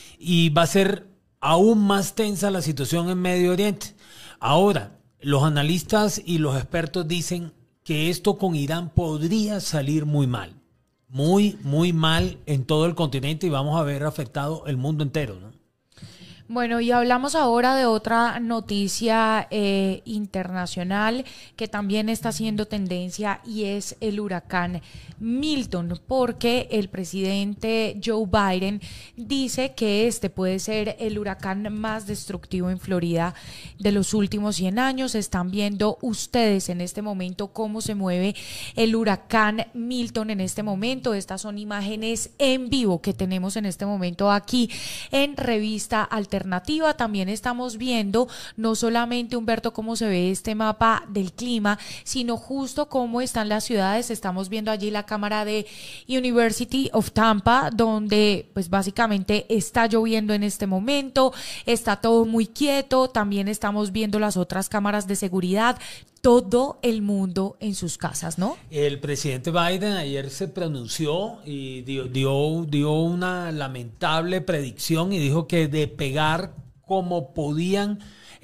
Y va a ser aún más tensa la situación en Medio Oriente. Ahora, los analistas y los expertos dicen que esto con Irán podría salir muy mal, muy, muy mal en todo el continente y vamos a ver afectado el mundo entero, ¿no? Bueno, y hablamos ahora de otra noticia eh, internacional que también está haciendo tendencia y es el huracán Milton, porque el presidente Joe Biden dice que este puede ser el huracán más destructivo en Florida de los últimos cien años. Están viendo ustedes en este momento cómo se mueve el huracán Milton en este momento. Estas son imágenes en vivo que tenemos en este momento aquí en Revista Alternativa. Alternativa. También estamos viendo no solamente, Humberto, cómo se ve este mapa del clima, sino justo cómo están las ciudades. Estamos viendo allí la cámara de University of Tampa, donde pues básicamente está lloviendo en este momento, está todo muy quieto. También estamos viendo las otras cámaras de seguridad, todo el mundo en sus casas, ¿no? El presidente Biden ayer se pronunció y dio, dio, dio una lamentable predicción y dijo que de pegar como podían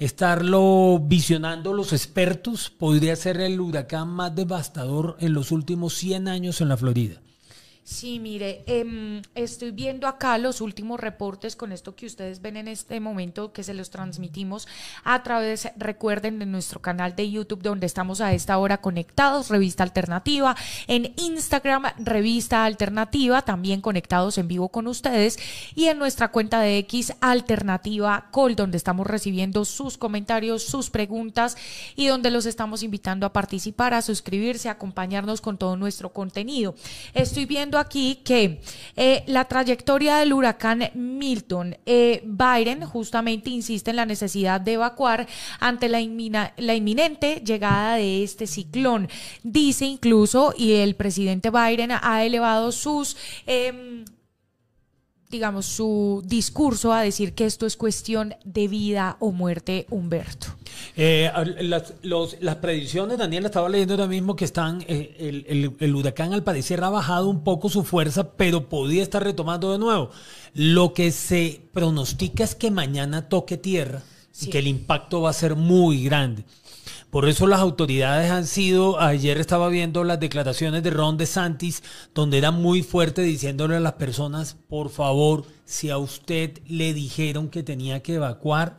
estarlo visionando los expertos, podría ser el huracán más devastador en los últimos cien años en la Florida. Sí, mire, eh, estoy viendo acá los últimos reportes con esto que ustedes ven en este momento, que se los transmitimos a través, recuerden, de nuestro canal de YouTube, donde estamos a esta hora conectados, Revista Alternativa, en Instagram, Revista Alternativa, también conectados en vivo con ustedes, y en nuestra cuenta de X, Alternativa Col, donde estamos recibiendo sus comentarios, sus preguntas, y donde los estamos invitando a participar, a suscribirse, a acompañarnos con todo nuestro contenido. Estoy viendo aquí que eh, la trayectoria del huracán Milton, eh, Biden justamente insiste en la necesidad de evacuar ante la, inmina, la inminente llegada de este ciclón. Dice incluso, y el presidente Biden ha elevado sus... Eh, digamos, su discurso a decir que esto es cuestión de vida o muerte, Humberto. Eh, las, los, las predicciones, Daniel, estaba leyendo ahora mismo que están, eh, el, el, el huracán al parecer ha bajado un poco su fuerza, pero podría estar retomando de nuevo. Lo que se pronostica es que mañana toque tierra, sí, y que el impacto va a ser muy grande. Por eso las autoridades han sido, ayer estaba viendo las declaraciones de Ron DeSantis, donde era muy fuerte diciéndole a las personas, por favor, si a usted le dijeron que tenía que evacuar,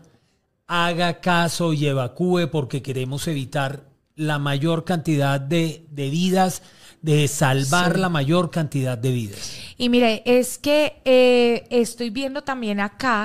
haga caso y evacúe, porque queremos evitar la mayor cantidad de, de vidas, de salvar sí. la mayor cantidad de vidas. Y mire, es que eh, estoy viendo también acá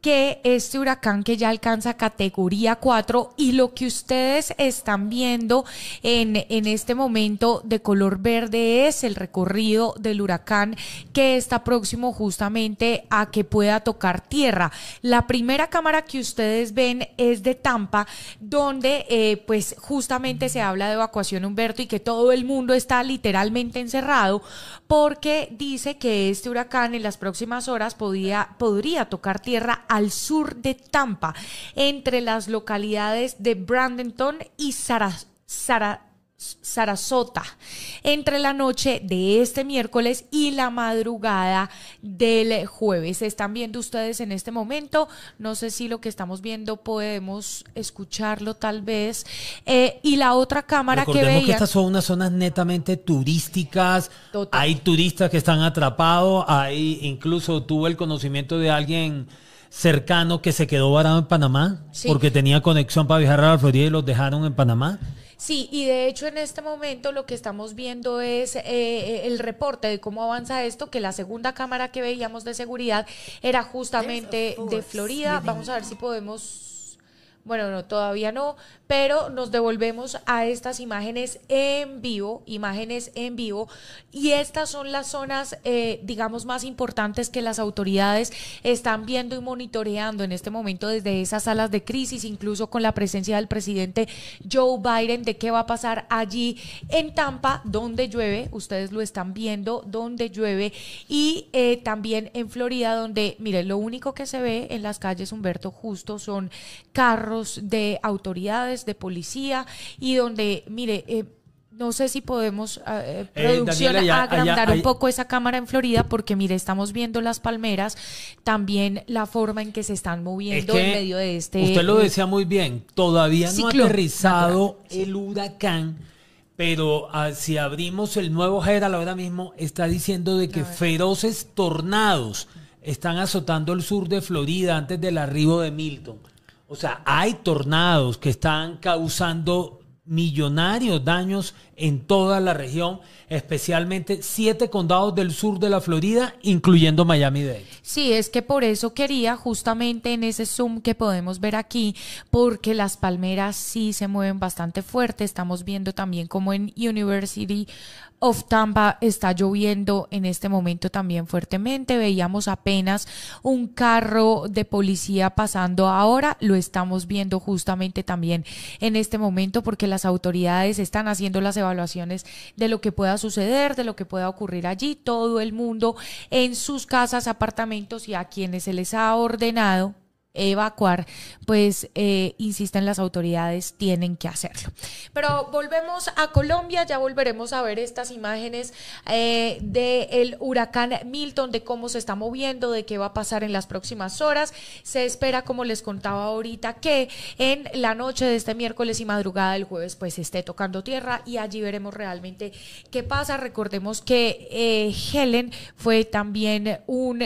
que este huracán que ya alcanza categoría cuatro, y lo que ustedes están viendo en, en este momento de color verde es el recorrido del huracán que está próximo justamente a que pueda tocar tierra. La primera cámara que ustedes ven es de Tampa, donde eh, pues justamente se habla de evacuación, Humberto, y que todo el mundo está literalmente encerrado porque dice que este huracán en las próximas horas podía, podría tocar tierra al sur de Tampa, entre las localidades de Bradenton y Sarasota. Sara, Sarasota, entre la noche de este miércoles y la madrugada del jueves. Están viendo ustedes en este momento, no sé si lo que estamos viendo podemos escucharlo tal vez, eh, y la otra cámara Recordemos que veían, que estas son unas zonas netamente turísticas. Total. Hay turistas que están atrapados, hay, incluso tuve el conocimiento de alguien cercano que se quedó varado en Panamá, sí, porque tenía conexión para viajar a la Florida y los dejaron en Panamá. Sí, y de hecho en este momento lo que estamos viendo es eh, el reporte de cómo avanza esto, que la segunda cámara que veíamos de seguridad era justamente de Florida. Vamos a ver si podemos... Bueno, no, todavía no, pero nos devolvemos a estas imágenes en vivo, imágenes en vivo, y estas son las zonas, eh, digamos, más importantes que las autoridades están viendo y monitoreando en este momento desde esas salas de crisis, incluso con la presencia del presidente Joe Biden, de qué va a pasar allí en Tampa, donde llueve, ustedes lo están viendo, donde llueve, y eh, también en Florida, donde, miren, lo único que se ve en las calles, Humberto, justo son carros de autoridades, de policía, y donde, mire, eh, no sé si podemos, eh, producción, eh, Daniela, ya, agrandar allá, allá, un poco esa cámara en Florida, porque mire, estamos viendo las palmeras, también la forma en que se están moviendo, es que en medio de este... Usted lo decía muy bien, todavía no ha aterrizado natural, el huracán, pero uh, si abrimos el nuevo Herald ahora mismo, está diciendo de que feroces tornados están azotando el sur de Florida antes del arribo de Milton. O sea, hay tornados que están causando millonarios daños en toda la región, especialmente siete condados del sur de la Florida, incluyendo Miami-Dade. Sí, es que por eso quería justamente en ese zoom que podemos ver aquí, porque las palmeras sí se mueven bastante fuerte. Estamos viendo también como en University of Tampa está lloviendo en este momento también fuertemente. Veíamos apenas un carro de policía pasando ahora, lo estamos viendo justamente también en este momento, porque las autoridades están haciendo las evaluaciones de lo que pueda suceder, de lo que pueda ocurrir allí. Todo el mundo en sus casas, apartamentos, y a quienes se les ha ordenado evacuar, pues eh, insisten las autoridades, tienen que hacerlo. Pero volvemos a Colombia, ya volveremos a ver estas imágenes eh, del huracán Milton, de cómo se está moviendo, de qué va a pasar en las próximas horas. Se espera, como les contaba ahorita, que en la noche de este miércoles y madrugada del jueves pues esté tocando tierra, y allí veremos realmente qué pasa. Recordemos que eh, Helen fue también un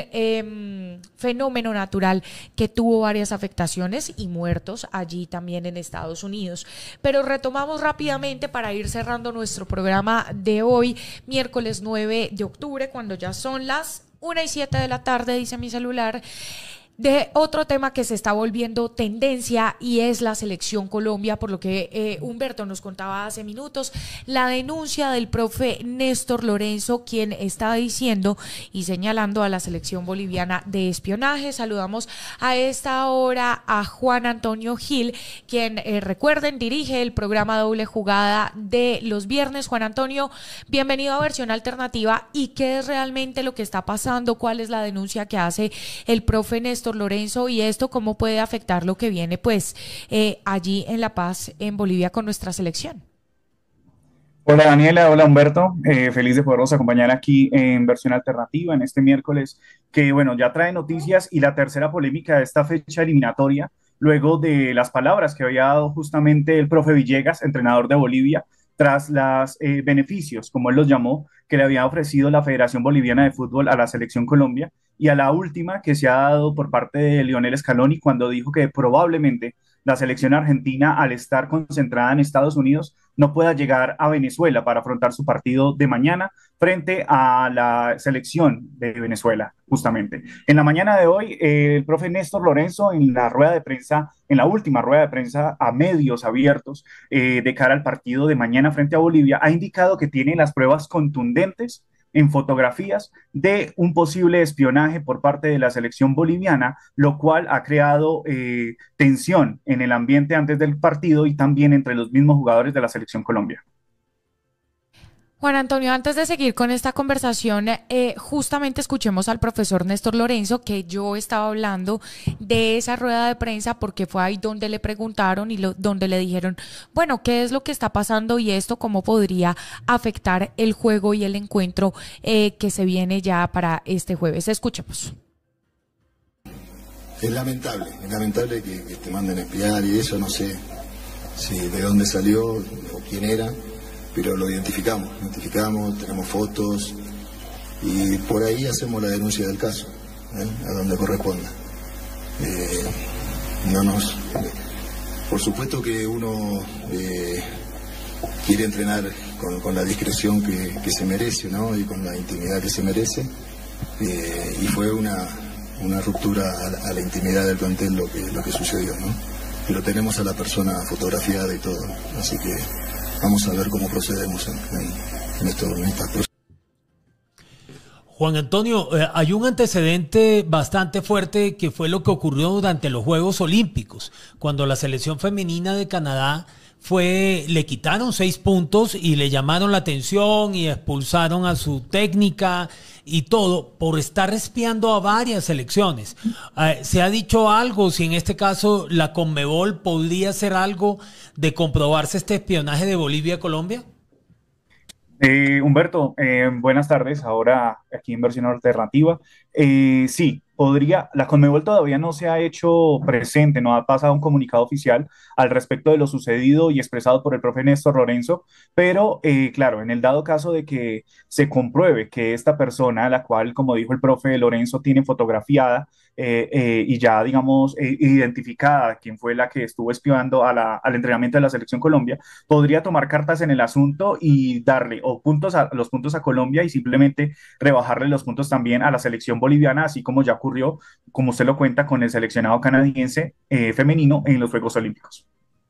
eh, fenómeno natural que tuvo varias afectaciones y muertos allí también en Estados Unidos. Pero retomamos rápidamente para ir cerrando nuestro programa de hoy, miércoles nueve de octubre, cuando ya son las una y siete de la tarde, dice mi celular, de otro tema que se está volviendo tendencia, y es la selección Colombia, por lo que eh, Humberto nos contaba hace minutos, la denuncia del profe Néstor Lorenzo, quien está diciendo y señalando a la selección boliviana de espionaje. Saludamos a esta hora a Juan Antonio Gil, quien, eh, recuerden, dirige el programa Doble Jugada de los viernes. Juan Antonio, bienvenido a Versión Alternativa. ¿Y qué es realmente lo que está pasando? ¿Cuál es la denuncia que hace el profe Néstor Lorenzo, y esto cómo puede afectar lo que viene pues eh, allí en La Paz, en Bolivia, con nuestra selección? Hola Daniela, hola Humberto, eh, feliz de poderlos acompañar aquí en Versión Alternativa en este miércoles, que bueno, ya trae noticias y la tercera polémica de esta fecha eliminatoria, luego de las palabras que había dado justamente el profe Villegas, entrenador de Bolivia, tras los eh, beneficios, como él los llamó, que le había ofrecido la Federación Boliviana de Fútbol a la Selección Colombia, y a la última que se ha dado por parte de Lionel Scaloni, cuando dijo que probablemente la selección argentina, al estar concentrada en Estados Unidos, no pueda llegar a Venezuela para afrontar su partido de mañana frente a la selección de Venezuela, justamente. En la mañana de hoy, eh, el profe Néstor Lorenzo, en la rueda de prensa, en la última rueda de prensa a medios abiertos eh, de cara al partido de mañana frente a Bolivia, ha indicado que tiene las pruebas contundentes en fotografías de un posible espionaje por parte de la selección boliviana, lo cual ha creado eh, tensión en el ambiente antes del partido y también entre los mismos jugadores de la selección Colombia. Juan Antonio, antes de seguir con esta conversación, eh, justamente escuchemos al profesor Néstor Lorenzo, que yo estaba hablando de esa rueda de prensa porque fue ahí donde le preguntaron y lo, donde le dijeron, bueno, ¿qué es lo que está pasando y esto cómo podría afectar el juego y el encuentro eh, que se viene ya para este jueves? Escuchemos. Es lamentable, es lamentable que, que te manden a espiar y eso, no sé si de dónde salió o quién era, pero lo identificamos, identificamos, tenemos fotos y por ahí hacemos la denuncia del caso, ¿eh? A donde corresponda. Eh, no nos, por supuesto que uno eh, quiere entrenar con, con la discreción que, que se merece, ¿no? Y con la intimidad que se merece, eh, y fue una, una ruptura a la, a la intimidad del plantel lo que, lo que sucedió, ¿no? Pero tenemos a la persona fotografiada y todo, así que vamos a ver cómo procedemos en, en, en, esto, en estas cosas. Juan Antonio, eh, hay un antecedente bastante fuerte que fue lo que ocurrió durante los Juegos Olímpicos, cuando la selección femenina de Canadá fue, le quitaron seis puntos y le llamaron la atención y expulsaron a su técnica y todo por estar espiando a varias selecciones. Eh, ¿Se ha dicho algo si en este caso la Conmebol podría hacer algo de comprobarse este espionaje de Bolivia a Colombia? Eh, Humberto, eh, buenas tardes, ahora aquí en Versión Alternativa. Eh, sí, podría, la Conmebol todavía no se ha hecho presente, no ha pasado un comunicado oficial al respecto de lo sucedido y expresado por el profe Néstor Lorenzo, pero eh, claro, en el dado caso de que se compruebe que esta persona, la cual, como dijo el profe Lorenzo, tiene fotografiada eh, eh, y ya, digamos, eh, identificada quién fue la que estuvo espiando a la, al entrenamiento de la Selección Colombia, podría tomar cartas en el asunto y darle o puntos a, los puntos a Colombia y simplemente rebajarle los puntos también a la selección boliviana, así como ya ocurrió, como usted lo cuenta, con el seleccionado canadiense eh, femenino en los Juegos Olímpicos.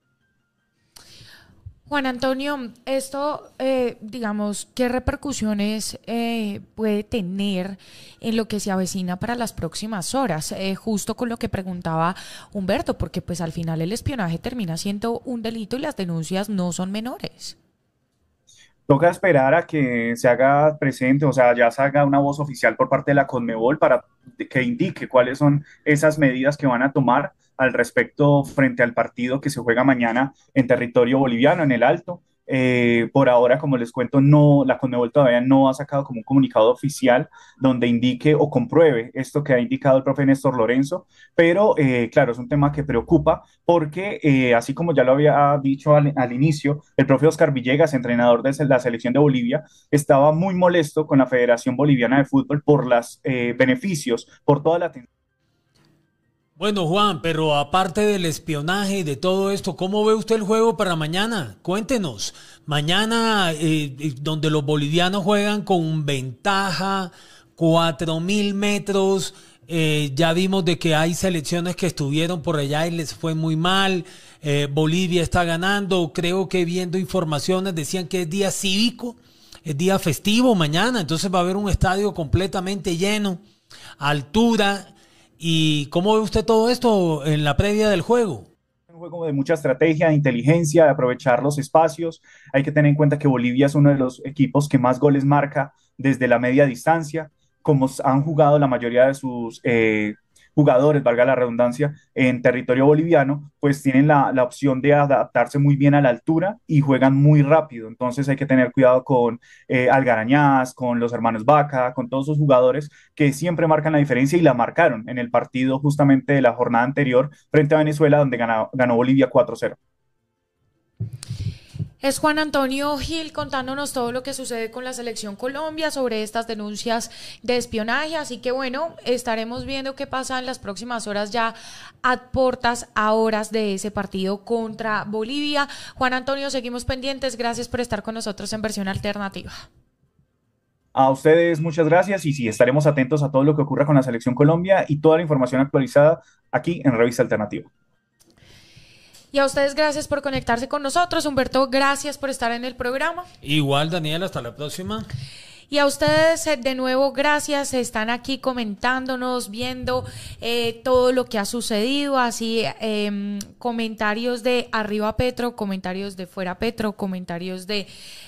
Juan Antonio, esto, eh, digamos, ¿qué repercusiones eh, puede tener en lo que se avecina para las próximas horas? Eh, justo con lo que preguntaba Humberto, porque pues al final el espionaje termina siendo un delito y las denuncias no son menores. Toca esperar a que se haga presente, o sea, ya se haga una voz oficial por parte de la Conmebol para que indique cuáles son esas medidas que van a tomar al respecto frente al partido que se juega mañana en territorio boliviano, en el Alto. Eh, por ahora, como les cuento, no, la Conmebol todavía no ha sacado como un comunicado oficial donde indique o compruebe esto que ha indicado el profe Néstor Lorenzo, pero eh, claro, es un tema que preocupa porque, eh, así como ya lo había dicho al, al inicio, el profe Oscar Villegas, entrenador de la selección de Bolivia, estaba muy molesto con la Federación Boliviana de Fútbol por los eh, beneficios, por toda la atención. Bueno, Juan, pero aparte del espionaje y de todo esto, ¿cómo ve usted el juego para mañana? Cuéntenos. Mañana, eh, donde los bolivianos juegan con ventaja, cuatro mil metros, eh, ya vimos de que hay selecciones que estuvieron por allá y les fue muy mal. Eh, Bolivia está ganando. Creo que viendo informaciones decían que es día cívico, es día festivo mañana, entonces va a haber un estadio completamente lleno, altura. ¿Y cómo ve usted todo esto en la previa del juego? Un juego de mucha estrategia, de inteligencia, de aprovechar los espacios. Hay que tener en cuenta que Bolivia es uno de los equipos que más goles marca desde la media distancia, como han jugado la mayoría de sus eh, jugadores, valga la redundancia, en territorio boliviano, pues tienen la, la opción de adaptarse muy bien a la altura y juegan muy rápido. Entonces hay que tener cuidado con eh, Algarañaz, con los hermanos Vaca, con todos esos jugadores que siempre marcan la diferencia y la marcaron en el partido justamente de la jornada anterior frente a Venezuela, donde ganó, ganó Bolivia cuatro cero. Es Juan Antonio Gil contándonos todo lo que sucede con la Selección Colombia sobre estas denuncias de espionaje, así que bueno, estaremos viendo qué pasa en las próximas horas ya a portas a horas de ese partido contra Bolivia. Juan Antonio, seguimos pendientes, gracias por estar con nosotros en Versión Alternativa. A ustedes muchas gracias y sí, estaremos atentos a todo lo que ocurra con la Selección Colombia y toda la información actualizada aquí en Revista Alternativa. Y a ustedes gracias por conectarse con nosotros. Humberto, gracias por estar en el programa. Igual, Daniel, hasta la próxima. Y a ustedes de nuevo gracias, están aquí comentándonos, viendo eh, todo lo que ha sucedido, así eh, comentarios de arriba Petro, comentarios de fuera Petro, comentarios de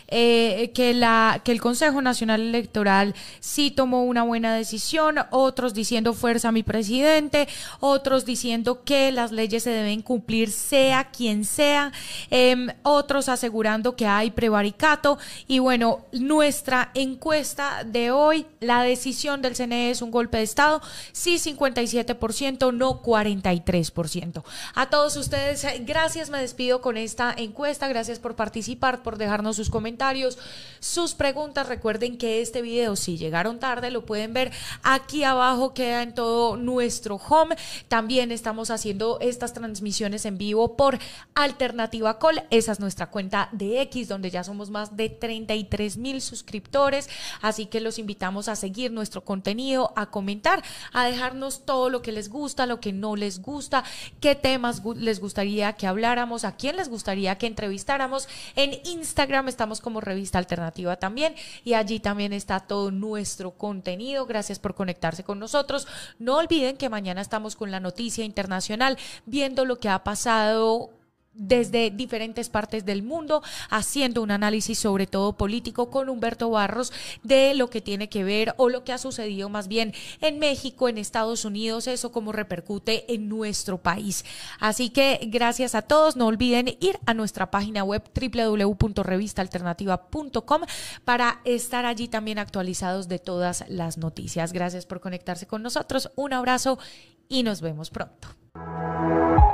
eh, que, la, que el Consejo Nacional Electoral sí tomó una buena decisión, otros diciendo fuerza a mi presidente, otros diciendo que las leyes se deben cumplir sea quien sea, eh, otros asegurando que hay prevaricato y bueno, nuestra encuesta Encuesta de hoy, la decisión del C N E es un golpe de Estado, sí cincuenta y siete por ciento, no cuarenta y tres por ciento. A todos ustedes, gracias, me despido con esta encuesta, gracias por participar, por dejarnos sus comentarios, sus preguntas. Recuerden que este video, si llegaron tarde, lo pueden ver aquí abajo, queda en todo nuestro home. También estamos haciendo estas transmisiones en vivo por Alternativa Col, esa es nuestra cuenta de X, donde ya somos más de treinta y tres mil suscriptores. Así que los invitamos a seguir nuestro contenido, a comentar, a dejarnos todo lo que les gusta, lo que no les gusta, qué temas les gustaría que habláramos, a quién les gustaría que entrevistáramos. En Instagram estamos como Revista Alternativa también y allí también está todo nuestro contenido. Gracias por conectarse con nosotros. No olviden que mañana estamos con la noticia internacional, viendo lo que ha pasado desde diferentes partes del mundo, haciendo un análisis sobre todo político con Humberto Barros de lo que tiene que ver o lo que ha sucedido más bien en México, en Estados Unidos, eso cómo repercute en nuestro país. Así que gracias a todos, no olviden ir a nuestra página web doble u doble u doble u punto revista alternativa punto com para estar allí también actualizados de todas las noticias. Gracias por conectarse con nosotros, un abrazo y nos vemos pronto.